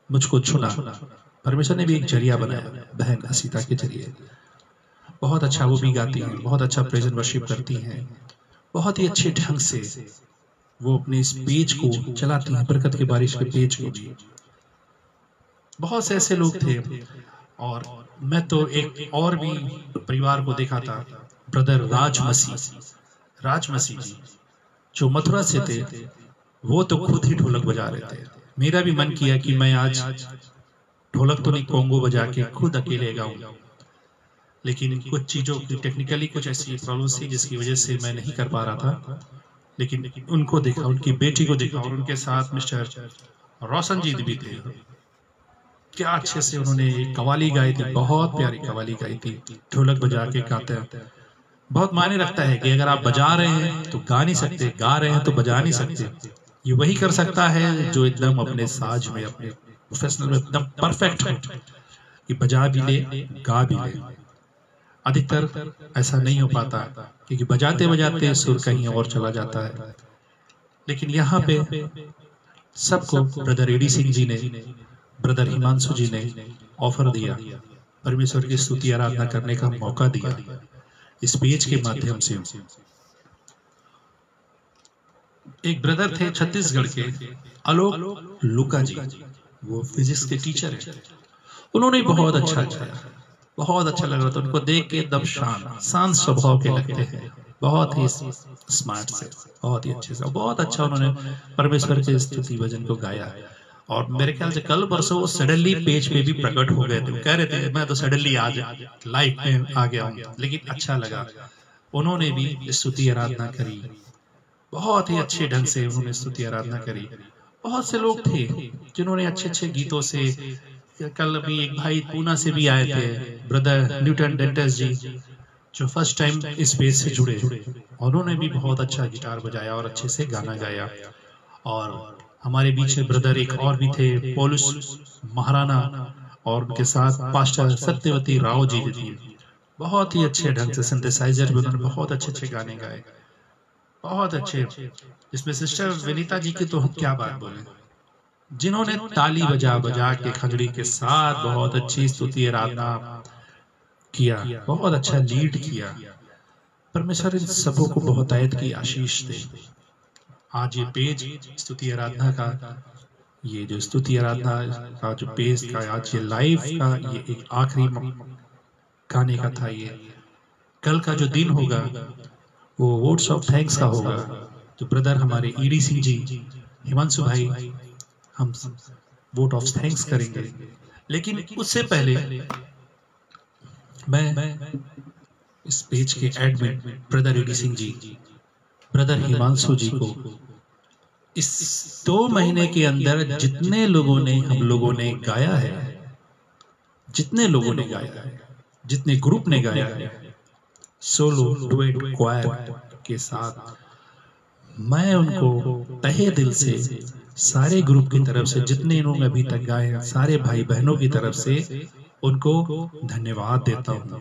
मुझको चुना। परमेश्वर ने भी एक जरिया बनाया, बहन असीता के जरिए। बहुत अच्छा वो भी गाती हैं, बहुत अच्छा प्रेज एंड वर्शिप करती हैं, बहुत ही अच्छे ढंग से वो अपने इस पेज को चलाती हैं, बरकत की बारिश के पेज को भी। बहुत से ऐसे लोग थे। और मैं तो एक और भी परिवार को देखा था, ब्रदर राज मसीह जी, जो मथुरा से थे। वो तो खुद ही ढोलक बजा रहे थे। मेरा भी मन किया कि मैं आज ढोलक तो नहीं, कोंगो बजा के खुद अकेले गाऊं, लेकिन कुछ चीजों की टेक्निकली कुछ ऐसी प्रॉब्लम्स थी जिसकी वजह से मैं नहीं कर पा रहा था। लेकिन उनको देखा, उनकी बेटी को देखा, और उनके साथ मिस्टर रोशन जी भी थे। क्या अच्छे से उन्होंने एक कवाली गाई थी, बहुत प्यारी कवाली गाई थी। ढोलक बजा के गाते हैं। बहुत मायने रखता है कि अगर आप बजा रहे हैं तो गा नहीं सकते, गा रहे हैं तो बजा नहीं सकते। ये वही कर सकता है जो एकदम अपने साज में, अपने प्रोफेशनल में एकदम परफेक्ट हो, कि बजा भी ले, गा भी ले। अधिकतर ऐसा नहीं हो पाता, क्योंकि बजाते बजाते सुर कहीं और चला जाता है। लेकिन यहाँ पे सबको ब्रदर एडी सिंह जी ने, ब्रदर हिमांशु जी ने ऑफर दिया, परमेश्वर की स्तुति आराधना करने का मौका दिया इस पेज के माध्यम से। एक ब्रदर थे छत्तीसगढ़ के, आलोक लुका जी, वो फिजिक्स के टीचर है। उन्होंने बहुत अच्छा लग रहा था उनको देख के। एकदम शांत स्वभाव के लगते हैं, बहुत ही स्मार्ट से, बहुत ही अच्छे से, बहुत अच्छा उन्होंने परमेश्वर के स्तुति भजन को गाया। और मेरे ख्याल से कल परसों वो सडनली पेज पे भी प्रकट हो गए थे। वो कह रहे थे मैं तो सडनली आज लाइव में आ गया हूँ, लेकिन अच्छा लगा। उन्होंने भी स्तुति आराधना करी, बहुत ही अच्छे ढंग से उन्होंने स्तुति आराधना करी। बहुत से लोग थे जिन्होंने अच्छे अच्छे गीतों से, कल भी एक भाई पूना से भी आए थे, ब्रदर न्यूटन डेंटस जी, जो फर्स्ट टाइम इस पेज से जुड़े। उन्होंने भी बहुत अच्छा गिटार बजाया और अच्छे से गाना गाया। और हमारे बीच में ब्रदर एक और भी थे, पौलुस महाराणा, और उनके साथ पास्टर सत्यवती राव जी थी। बहुत ही अच्छे ढंग से सिंथेसाइजर भी उन्होंने बहुत अच्छे गाने गाए, बहुत अच्छे। इसमें सिस्टर विनीता जी की तो हम क्या बात बोले, जिन्होंने ताली बजा बजा के खंजड़ी के साथ बहुत अच्छी स्तुति आराधना किया, बहुत अच्छा लीड किया। परमेश्वर इन सबों को बहुत आयत की आशीष दे। आज ये पेज स्तुति आराधना का, ये जो स्तुति आराधना का जो पेज का आज ये लाइव का, ये एक आखिरी गाने का था। ये कल का जो दिन होगा वो वोट्स ऑफ थैंक्स का होगा, जो ब्रदर हमारे ईडी सिंह जी, हिमांशु भाई, हम वोट ऑफ थैंक्स करेंगे। लेकिन उससे पहले मैं इस पेज के admin brother ED Singh ji, brother Himanshu ji को इस 2 महीने के अंदर जितने लोगों ने, हम लोगों ने गाया है, जितने लोगों ने गाया है, जितने ग्रुप ने गाया है, सोलो डुएट क्वायर के साथ, मैं उनको तहे दिल से, सारे ग्रुप की तरफ से, जितने इन्होंने अभी तक गाए हैं, सारे भाई बहनों की तरफ से उनको धन्यवाद देता हूँ,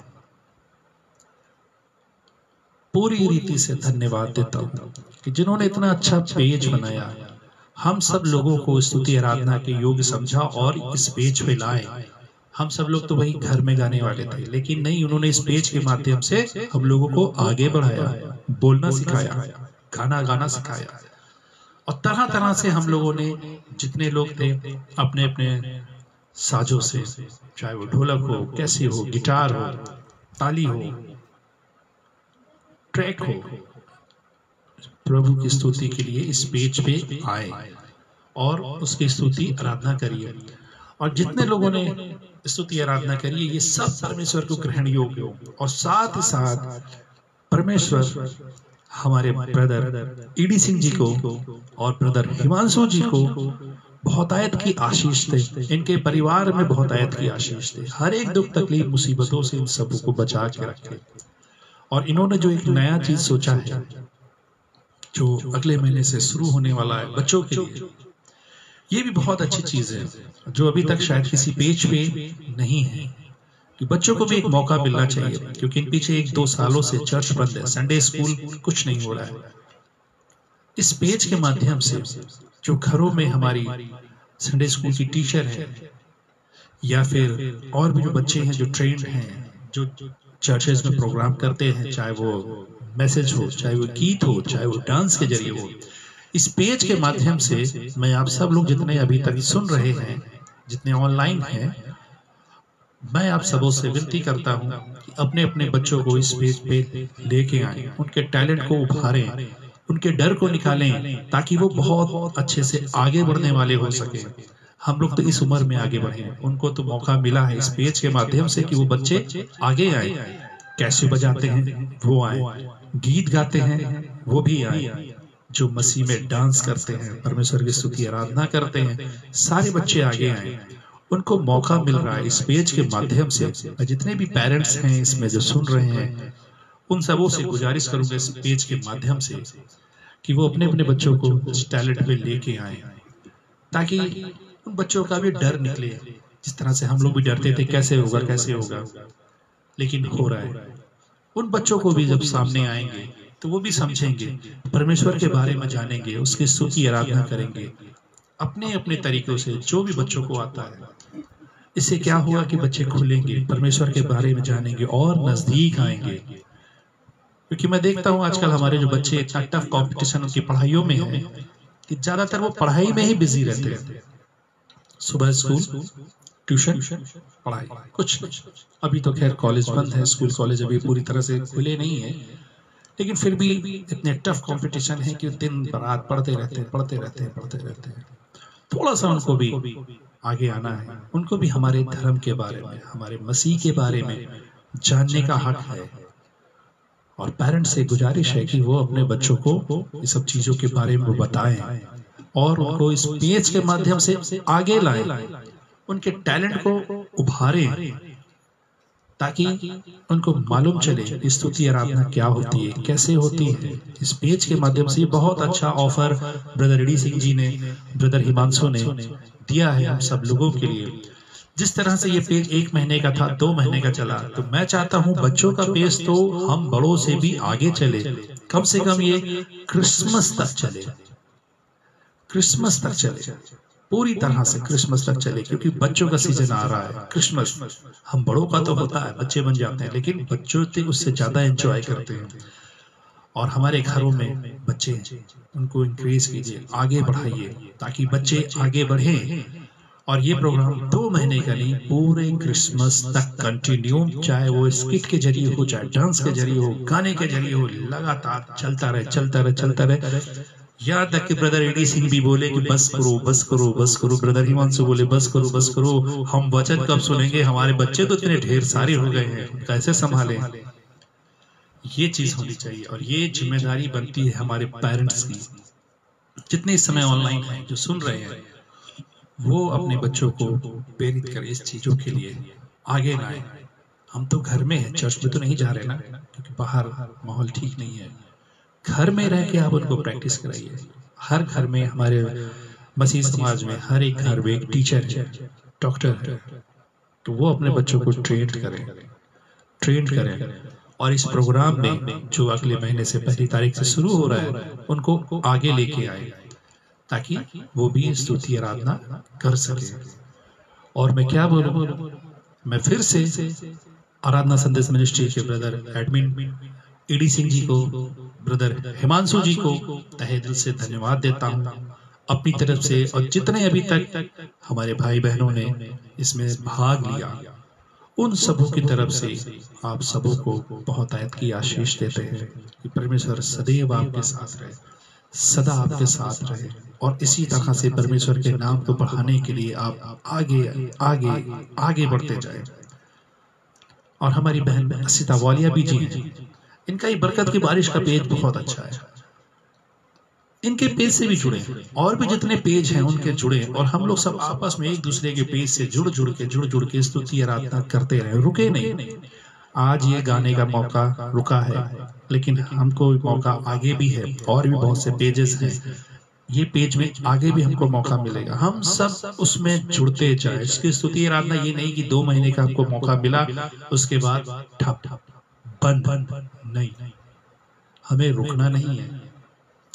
पूरी रीति से धन्यवाद देता हूँ कि जिन्होंने इतना अच्छा पेज बनाया, हम सब लोगों को स्तुति आराधना के योग्य समझा और इस पेज पे लाए। हम सब लोग तो वही घर में गाने वाले थे, लेकिन नहीं, उन्होंने इस पेज के माध्यम से हम लोगों को आगे बढ़ाया, बोलना सिखाया, गाना गाना सिखाया। और तरह तरह से हम लोगों ने, जितने लोग थे, अपने अपने साजों से, चाहे वो ढोलक हो, कैसी हो, गिटार हो, ताली हो, ट्रैक हो, प्रभु की स्तुति के लिए इस पेज पे आए और उसकी स्तुति आराधना करिए। और जितने लोगों ने स्तुति आराधना करिए, ये सब परमेश्वर को ग्रहण योग्य हो। और साथ ही साथ परमेश्वर हमारे ब्रदर ईडी सिंह जी को और ब्रदर हिमांशु जी को बहुत आयत की आशीष दे, इनके परिवार में बहुत आयत की आशीष दे, हर एक दुख तकलीफ मुसीबतों से इन सबों को बचा के रखे। और इन्होंने जो एक नया चीज सोचा है, जो अगले महीने से शुरू होने वाला है बच्चों के लिए, ये भी बहुत अच्छी चीज है, जो अभी तक शायद किसी पेज पे नहीं है, कि बच्चों को भी एक मौका मिलना चाहिए, क्योंकि इन पीछे 1-2 सालों से चर्च बंद है, संडे स्कूल कुछ नहीं हो रहा है। इस पेज के माध्यम से जो घरों में हमारी संडे स्कूल की टीचर है, या फिर और भी जो बच्चे हैं जो ट्रेंड हैं, जो चर्चेज में प्रोग्राम करते हैं, चाहे वो मैसेज हो, चाहे वो गीत हो, चाहे वो डांस के जरिए हो, इस पेज के माध्यम से मैं आप सब लोग जितने अभी तक सुन रहे हैं, जितने ऑनलाइन हैं, मैं आप सबों से विनती करता हूं कि अपने अपने बच्चों को इस पेज पे लेके आएं, उनके टैलेंट को उभारें, उनके डर को निकालें, ताकि वो बहुत अच्छे से आगे बढ़ने वाले हो सके। हम लोग तो इस उम्र में आगे बढ़े, उनको तो मौका मिला है इस पेज के माध्यम से कि वो बच्चे आगे आए, कैसे बजाते हैं वो आए, गीत गाते हैं वो भी आए, जो मसीह में डांस करते हैं, परमेश्वर की स्तुति आराधना करते हैं, सारे बच्चे आगे आए। उनको मौका मिल रहा है इस पेज के माध्यम से। जितने भी पेरेंट्स हैं इसमें जो सुन रहे हैं, उन सबों से गुजारिश करूंगा इस पेज के माध्यम से कि वो अपने अपने बच्चों को इस टैलेंट में लेके आए, ताकि उन बच्चों का भी डर निकले। जिस तरह से हम लोग भी डरते थे कैसे होगा कैसे होगा, लेकिन हो रहा है। उन बच्चों को भी जब सामने आएंगे तो वो भी समझेंगे, परमेश्वर के बारे में जानेंगे, उसकी स्तुति आराधना करेंगे अपने अपने तरीकों से, जो भी बच्चों को आता है। इससे क्या हुआ कि बच्चे खुलेंगे, परमेश्वर के बारे में जानेंगे और नजदीक आएंगे। क्योंकि मैं देखता हूँ आजकल हमारे जो बच्चे इतना टफ कंपटीशन उनकी पढ़ाइयों में है कि ज्यादातर वो पढ़ाई में ही बिजी रहते हैं। सुबह स्कूल, ट्यूशन, पढ़ाई, कुछ नहीं। अभी तो खैर कॉलेज बंद है, स्कूल कॉलेज अभी पूरी तरह से खुले नहीं है, लेकिन फिर भी इतने टफ कंपटीशन है कि दिन रात पढ़ते रहते हैं। थोड़ा सा उनको भी आगे आना है, उनको भी हमारे धर्म के बारे में, हमारे मसीह के बारे में जानने का हक है। और पेरेंट्स से गुजारिश है कि वो अपने बच्चों को ये सब चीजों के बारे में बताएं और उनको इस पेज के माध्यम से आगे लाएं, उनके टैलेंट को उभारें, ताकि उनको मालूम चले स्तुति आराधना क्या होती है, कैसे होती है। इस पेज के माध्यम से बहुत अच्छा offer brother AD Singh ji ने, ब्रदर हिमांशु ने दिया है हम सब लोगों के लिए। जिस तरह से ये पेज 1 महीने का था, 2 महीने का चला, तो मैं चाहता हूँ बच्चों का पेज तो हम बड़ों से भी आगे चले, कम से कम ये क्रिसमस तक चले, क्रिसमस तक चले, पूरी तरह से क्रिसमस तक चले। क्योंकि बच्चों का सीजन आ रहा है, क्रिसमस हम बड़ों का तो होता है, बच्चे बन जाते हैं, लेकिन बच्चों से उससे ज्यादा एंजॉय करते हैं। और हमारे घरों में बच्चे हैं, उनको इंक्रेज कीजिए, आगे बढ़ाइए, ताकि बच्चे आगे बढ़ें। और ये प्रोग्राम 2 महीने का नहीं, पूरे क्रिसमस तक कंटिन्यू, चाहे वो स्किट के जरिए हो, चाहे डांस के जरिए हो, गाने के जरिए हो, लगातार चलता रहे। यहाँ तक कि ब्रदर एडी सिंह भी बोले कि बस करो। ब्रदर हिमांशु बोले बस करो, हम वचन कब सुनेंगे, हमारे बच्चे तो इतने ढेर सारे हो गए हैं, कैसे संभालें। ये चीज होनी चाहिए और ये जिम्मेदारी बनती है हमारे पेरेंट्स की। जितने इस समय ऑनलाइन हैं जो सुन रहे हैं, वो अपने बच्चों को प्रेरित करें इस चीजों के लिए, आगे लाएं। हम तो घर में हैं, चर्च में तो नहीं जा रहे ना, क्योंकि बाहर माहौल ठीक नहीं है। घर में रह के आप उनको प्रैक्टिस कराइए। हर घर में, हमारे मसीह समाज में हर एक घर में एक टीचर है, डॉक्टर है, तो वो अपने बच्चों को ट्रेन करें। और इस प्रोग्राम में जो अगले महीने से 1 तारीख से शुरू हो रहा है, उनको आगे लेके आए, ताकि वो भी स्तुति आराधना कर सके। और मैं क्या बोलूं, मैं फिर से आराधना संदेश मिनिस्ट्री के brother admin AD Singh ji को, ब्रदर हिमांशु जी को तहे दिल से धन्यवाद देता हूं अपनी तरफ से। और जितने अभी तक हमारे भाई बहनों ने इसमें भाग लिया, उन सबों की तरफ से आप सबों को बहुत आयत की आशीष देते हैं कि परमेश्वर सदैव आपके साथ रहे, सदा आपके साथ रहे। और इसी तरह से परमेश्वर के नाम को बढ़ाने के लिए आप आगे आगे आगे बढ़ते जाए। और हमारी बहन असिता वालिया भी जी हैं, इनका ये बरकत की बारिश का पेज बहुत अच्छा है, इनके पेज से भी जुड़े, और भी जितने पेज हैं उनके जुड़े, और हम लोग सब आपस में एक दूसरे के पेज से जुड़ के स्तुति आराधना करते रहे, रुके नहीं। आज ये गाने का मौका रुका है, लेकिन हमको मौका आगे भी है, और भी बहुत से पेजेस हैं, ये पेज में आगे भी हमको मौका मिलेगा। हम सब उसमें जुड़ते जाए। इसकी स्तुति आराधना ये नहीं कि 2 महीने का हमको मौका मिला उसके बाद ठप बंद नहीं, हमें रुकना नहीं है।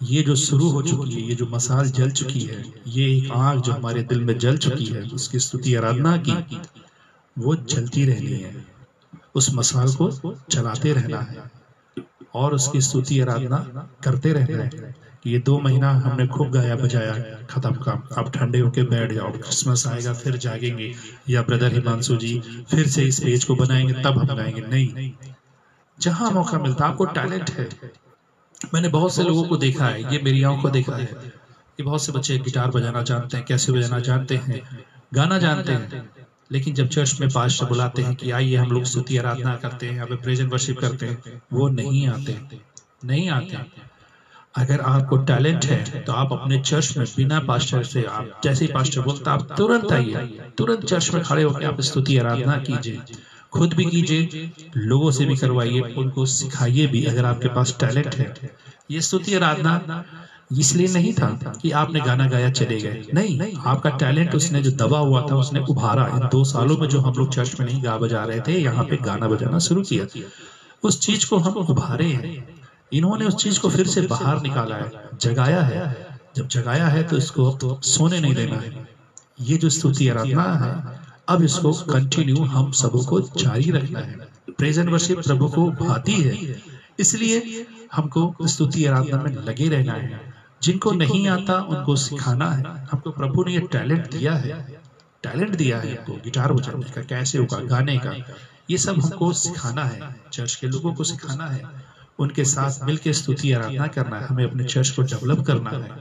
ये जो शुरू हो चुकी है, ये जो मसाल जल चुकी है, ये एक आग जो हमारे दिल में जल चुकी है, उसकी स्तुति आराधना की वो जलती रहनी है। उस मसाल को जलाते रहना है और उसकी स्तुति आराधना करते रहना है। ये 2 महीना हमने खूब गाया बजाया, खत्म काम, अब ठंडे होके बैठ जाओ, क्रिसमस आएगा फिर जागेंगे, या ब्रदर हिमांशु जी फिर से इस पेज को बनाएंगे तब हम गाएंगे। नहीं, जहां मौका मिलता, आपको टैलेंट है। मैंने बहुत से लोगों को देखा है, ये मेरी आंखों देखा है कि बहुत से बच्चे गिटार बजाना जानते हैं, कैसे बजाना जानते हैं, गाना जानते हैं, लेकिन जब चर्च में पास्टर बुलाते हैं कि आइए हम लोग स्तुति आराधना करते हैं, यहाँ पे प्रेज एंड वर्शिप करते हैं, वो नहीं आते। अगर आपको टैलेंट है तो आप अपने चर्च में बिना पास्टर से, आप जैसे ही पास्टर बोलता आप तुरंत आइए, तुरंत चर्च में खड़े होकर आप स्तुति आराधना कीजिए, खुद भी कीजिए, लोगों से भी करवाइए, उनको सिखाइए भी अगर आपके पास टैलेंट है। ये स्तुति आराधना इसलिए नहीं था कि आपने गाना गाया चले गए, नहीं, आपका टैलेंट उसने जो दबा हुआ था उसने उभारा। इन 2 सालों में जो हम लोग चर्च में नहीं गा बजा रहे थे, यहाँ पे गाना बजाना शुरू किया, उस चीज को हम उभारे हैं। इन्होंने उस चीज को फिर से बाहर निकाला है, जगाया है। जब जगाया है तो इसको सोने नहीं देना है। ये जो स्तुति आराधना है, अब इसको कंटिन्यू हम सबों को जारी रखना है। प्रेज एंड वर्शिप प्रभु को भाती है, इसलिए हमको स्तुति आराधना में लगे रहना है। जिनको नहीं आता उनको सिखाना है। हमको प्रभु ने ये टैलेंट दिया है हमको गिटार बजाने का, कैसे होगा, गाने का, ये सब हमको सिखाना है। चर्च के लोगों को सिखाना है, उनके साथ मिलकर स्तुति आराधना करना है। हमें अपने चर्च को डेवलप करना है।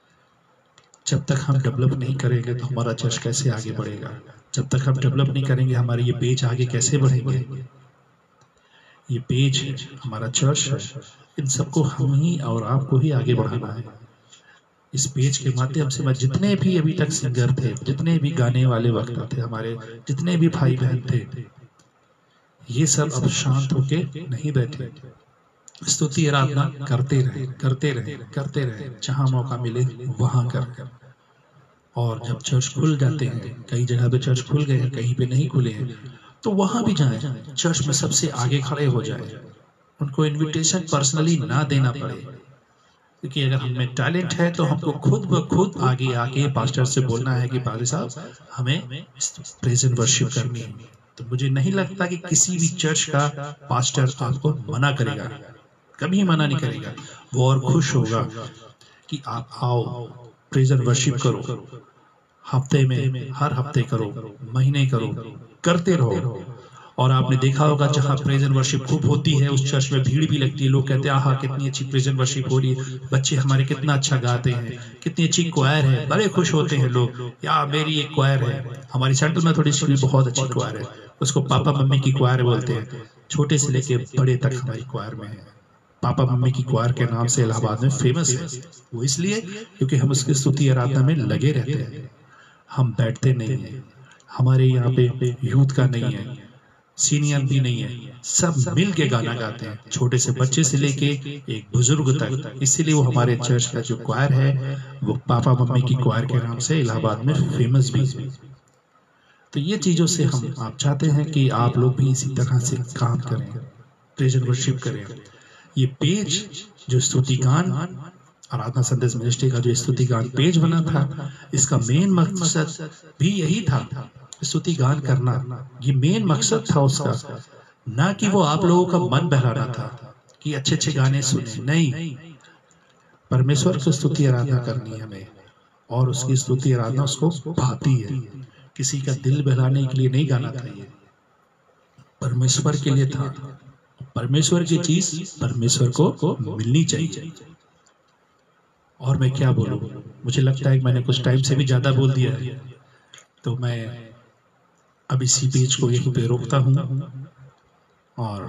जब तक हम डेवलप नहीं करेंगे तो हमारा चर्च कैसे आगे बढ़ेगा? जब तक हम डेवलप नहीं करेंगे हमारे ये पेज आगे कैसे बढ़ेंगे? ये पेज है, हमारा चर्च है, इन सबको हम ही और आपको ही आगे बढ़ाना है। इस पेज के माध्यम से मैं जितने भी अभी तक सिंगर थे, जितने भी गाने वाले वक्ता थे, हमारे जितने भी भाई बहन थे, ये सब अब शांत होके नहीं बैठे। स्तुति आराधना करते रहे, जहां मौका मिले वहां कर। और जब चर्च खुल जाते हैं, कई जगह पे चर्च खुल गए हैं, कहीं पे नहीं खुले हैं, तो वहां भी जाएं, चर्च में सबसे आगे खड़े हो जाए। उनको इनविटेशन पर्सनली ना देना पड़े, क्योंकि अगर हमें टैलेंट है तो हमको खुद ब खुद आगे आके पास्टर से बोलना है कि पादरी साहब हमें प्रेज एंड वर्शिप करनी है। तो मुझे नहीं लगता कि किसी भी चर्च का पास्टर आपको मना करेगा, कभी मना नहीं करेगा। वो और खुश होगा कि आप आओ, प्रेज एंड वर्शिप करो, हफ्ते में, हर हफ्ते करो, महीने करो, करते रहो। और आपने देखा होगा जहां प्रेज एंड वर्शिप खूब होती है उस चर्च में भीड़ भी लगती है। लोग कहते हैं आहा कितनी अच्छी प्रेज एंड वर्शिप हो रही है, बच्चे हमारे कितना अच्छा गाते हैं, कितनी अच्छी क्वायर है, बड़े खुश होते हैं लोग, या मेरी एक क्वायर है। हमारी सेंटर में थोड़ी सी बहुत अच्छी क्वायर है, उसको पापा मम्मी की क्वायर बोलते हैं। छोटे से लेके बड़े तक हमारी क्वायर में है। पापा मम्मी की क्वायर के नाम से इलाहाबाद में फेमस है। वो इसलिए क्योंकि हम उसकी स्तुति आराधना में लगे रहते हैं, हम बैठते नहीं हैं। हमारे यहाँ पे यूथ का नहीं है, सीनियर भी नहीं है, सब मिल के गाना गाते हैं, छोटे से बच्चे से लेके एक बुजुर्ग तक। इसीलिए वो हमारे चर्च का जो क्वायर है वो पापा मम्मी की क्वायर के नाम से इलाहाबाद में फेमस भी है। तो ये चीजों से हम आप चाहते हैं कि आप लोग भी इसी तरह से काम करें, प्रेज एंड वर्शिप करें। ये पेज जो स्तुति गान आराधना संदेश मिनिस्ट्री का जो स्तुति गान पेज बना था, इसका मेन मकसद भी यही था, स्तुति गान करना। ये मेन मकसद था उसका, ना कि वो आप लोगों का मन बहलाना था कि अच्छे अच्छे गाने सुने। नहीं, परमेश्वर की स्तुति आराधना करनी है हमें, और उसकी स्तुति आराधना उसको भाती है। किसी का दिल बहलाने के लिए नहीं गाना था, ये परमेश्वर के लिए था। परमेश्वर की चीज परमेश्वर को मिलनी चाहिए। और मैं क्या बोलूं, मुझे लगता है कि मैंने कुछ टाइम से भी ज्यादा बोल दिया है, तो मैं अब इसी पेज को यहीं पे रोकता हूं। और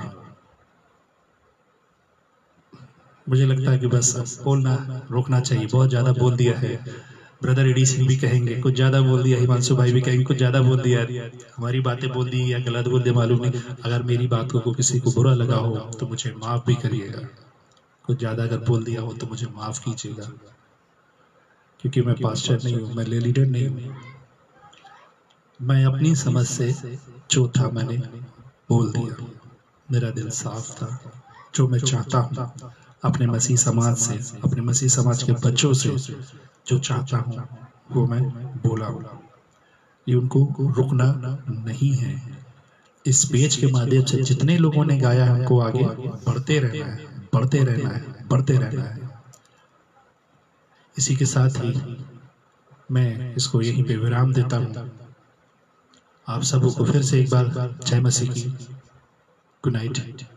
मुझे लगता है कि बस बोलना रोकना चाहिए, बहुत ज्यादा बोल दिया है। ब्रदर एडी सिंह भी कहेंगे कुछ ज्यादा बोल दिया, हिमांशु भाई भी कहेंगे कुछ ज्यादा बोल दिया, हमारी बातें बोल दी या गलत बोल दिया मालूम नहीं। अगर मेरी बात को किसी को बुरा लगा हो तो मुझे माफ भी करिएगा, कुछ ज्यादा अगर बोल दिया हो तो मुझे माफ कीजिएगा, क्योंकि मैं पास्टर नहीं हूँ, मैं लीडर नहीं हूँ। मैं अपनी समझ से जो था मैंने बोल दिया, मेरा दिल साफ था, जो मैं चाहता हूँ अपने मसीह समाज से, अपने मसीह समाज के बच्चों से जो चाहता हूँ वो मैं बोला। ये उनको रुकना नहीं है। इस पेज के माध्यम से जितने लोगों ने गाया है हमको आगे बढ़ते रहना है, बढ़ते रहना है, बढ़ते रहना है। इसी के साथ ही मैं इसको यहीं पे विराम देता हूँ। आप सबको फिर से एक बार जय मसीह की। Good night.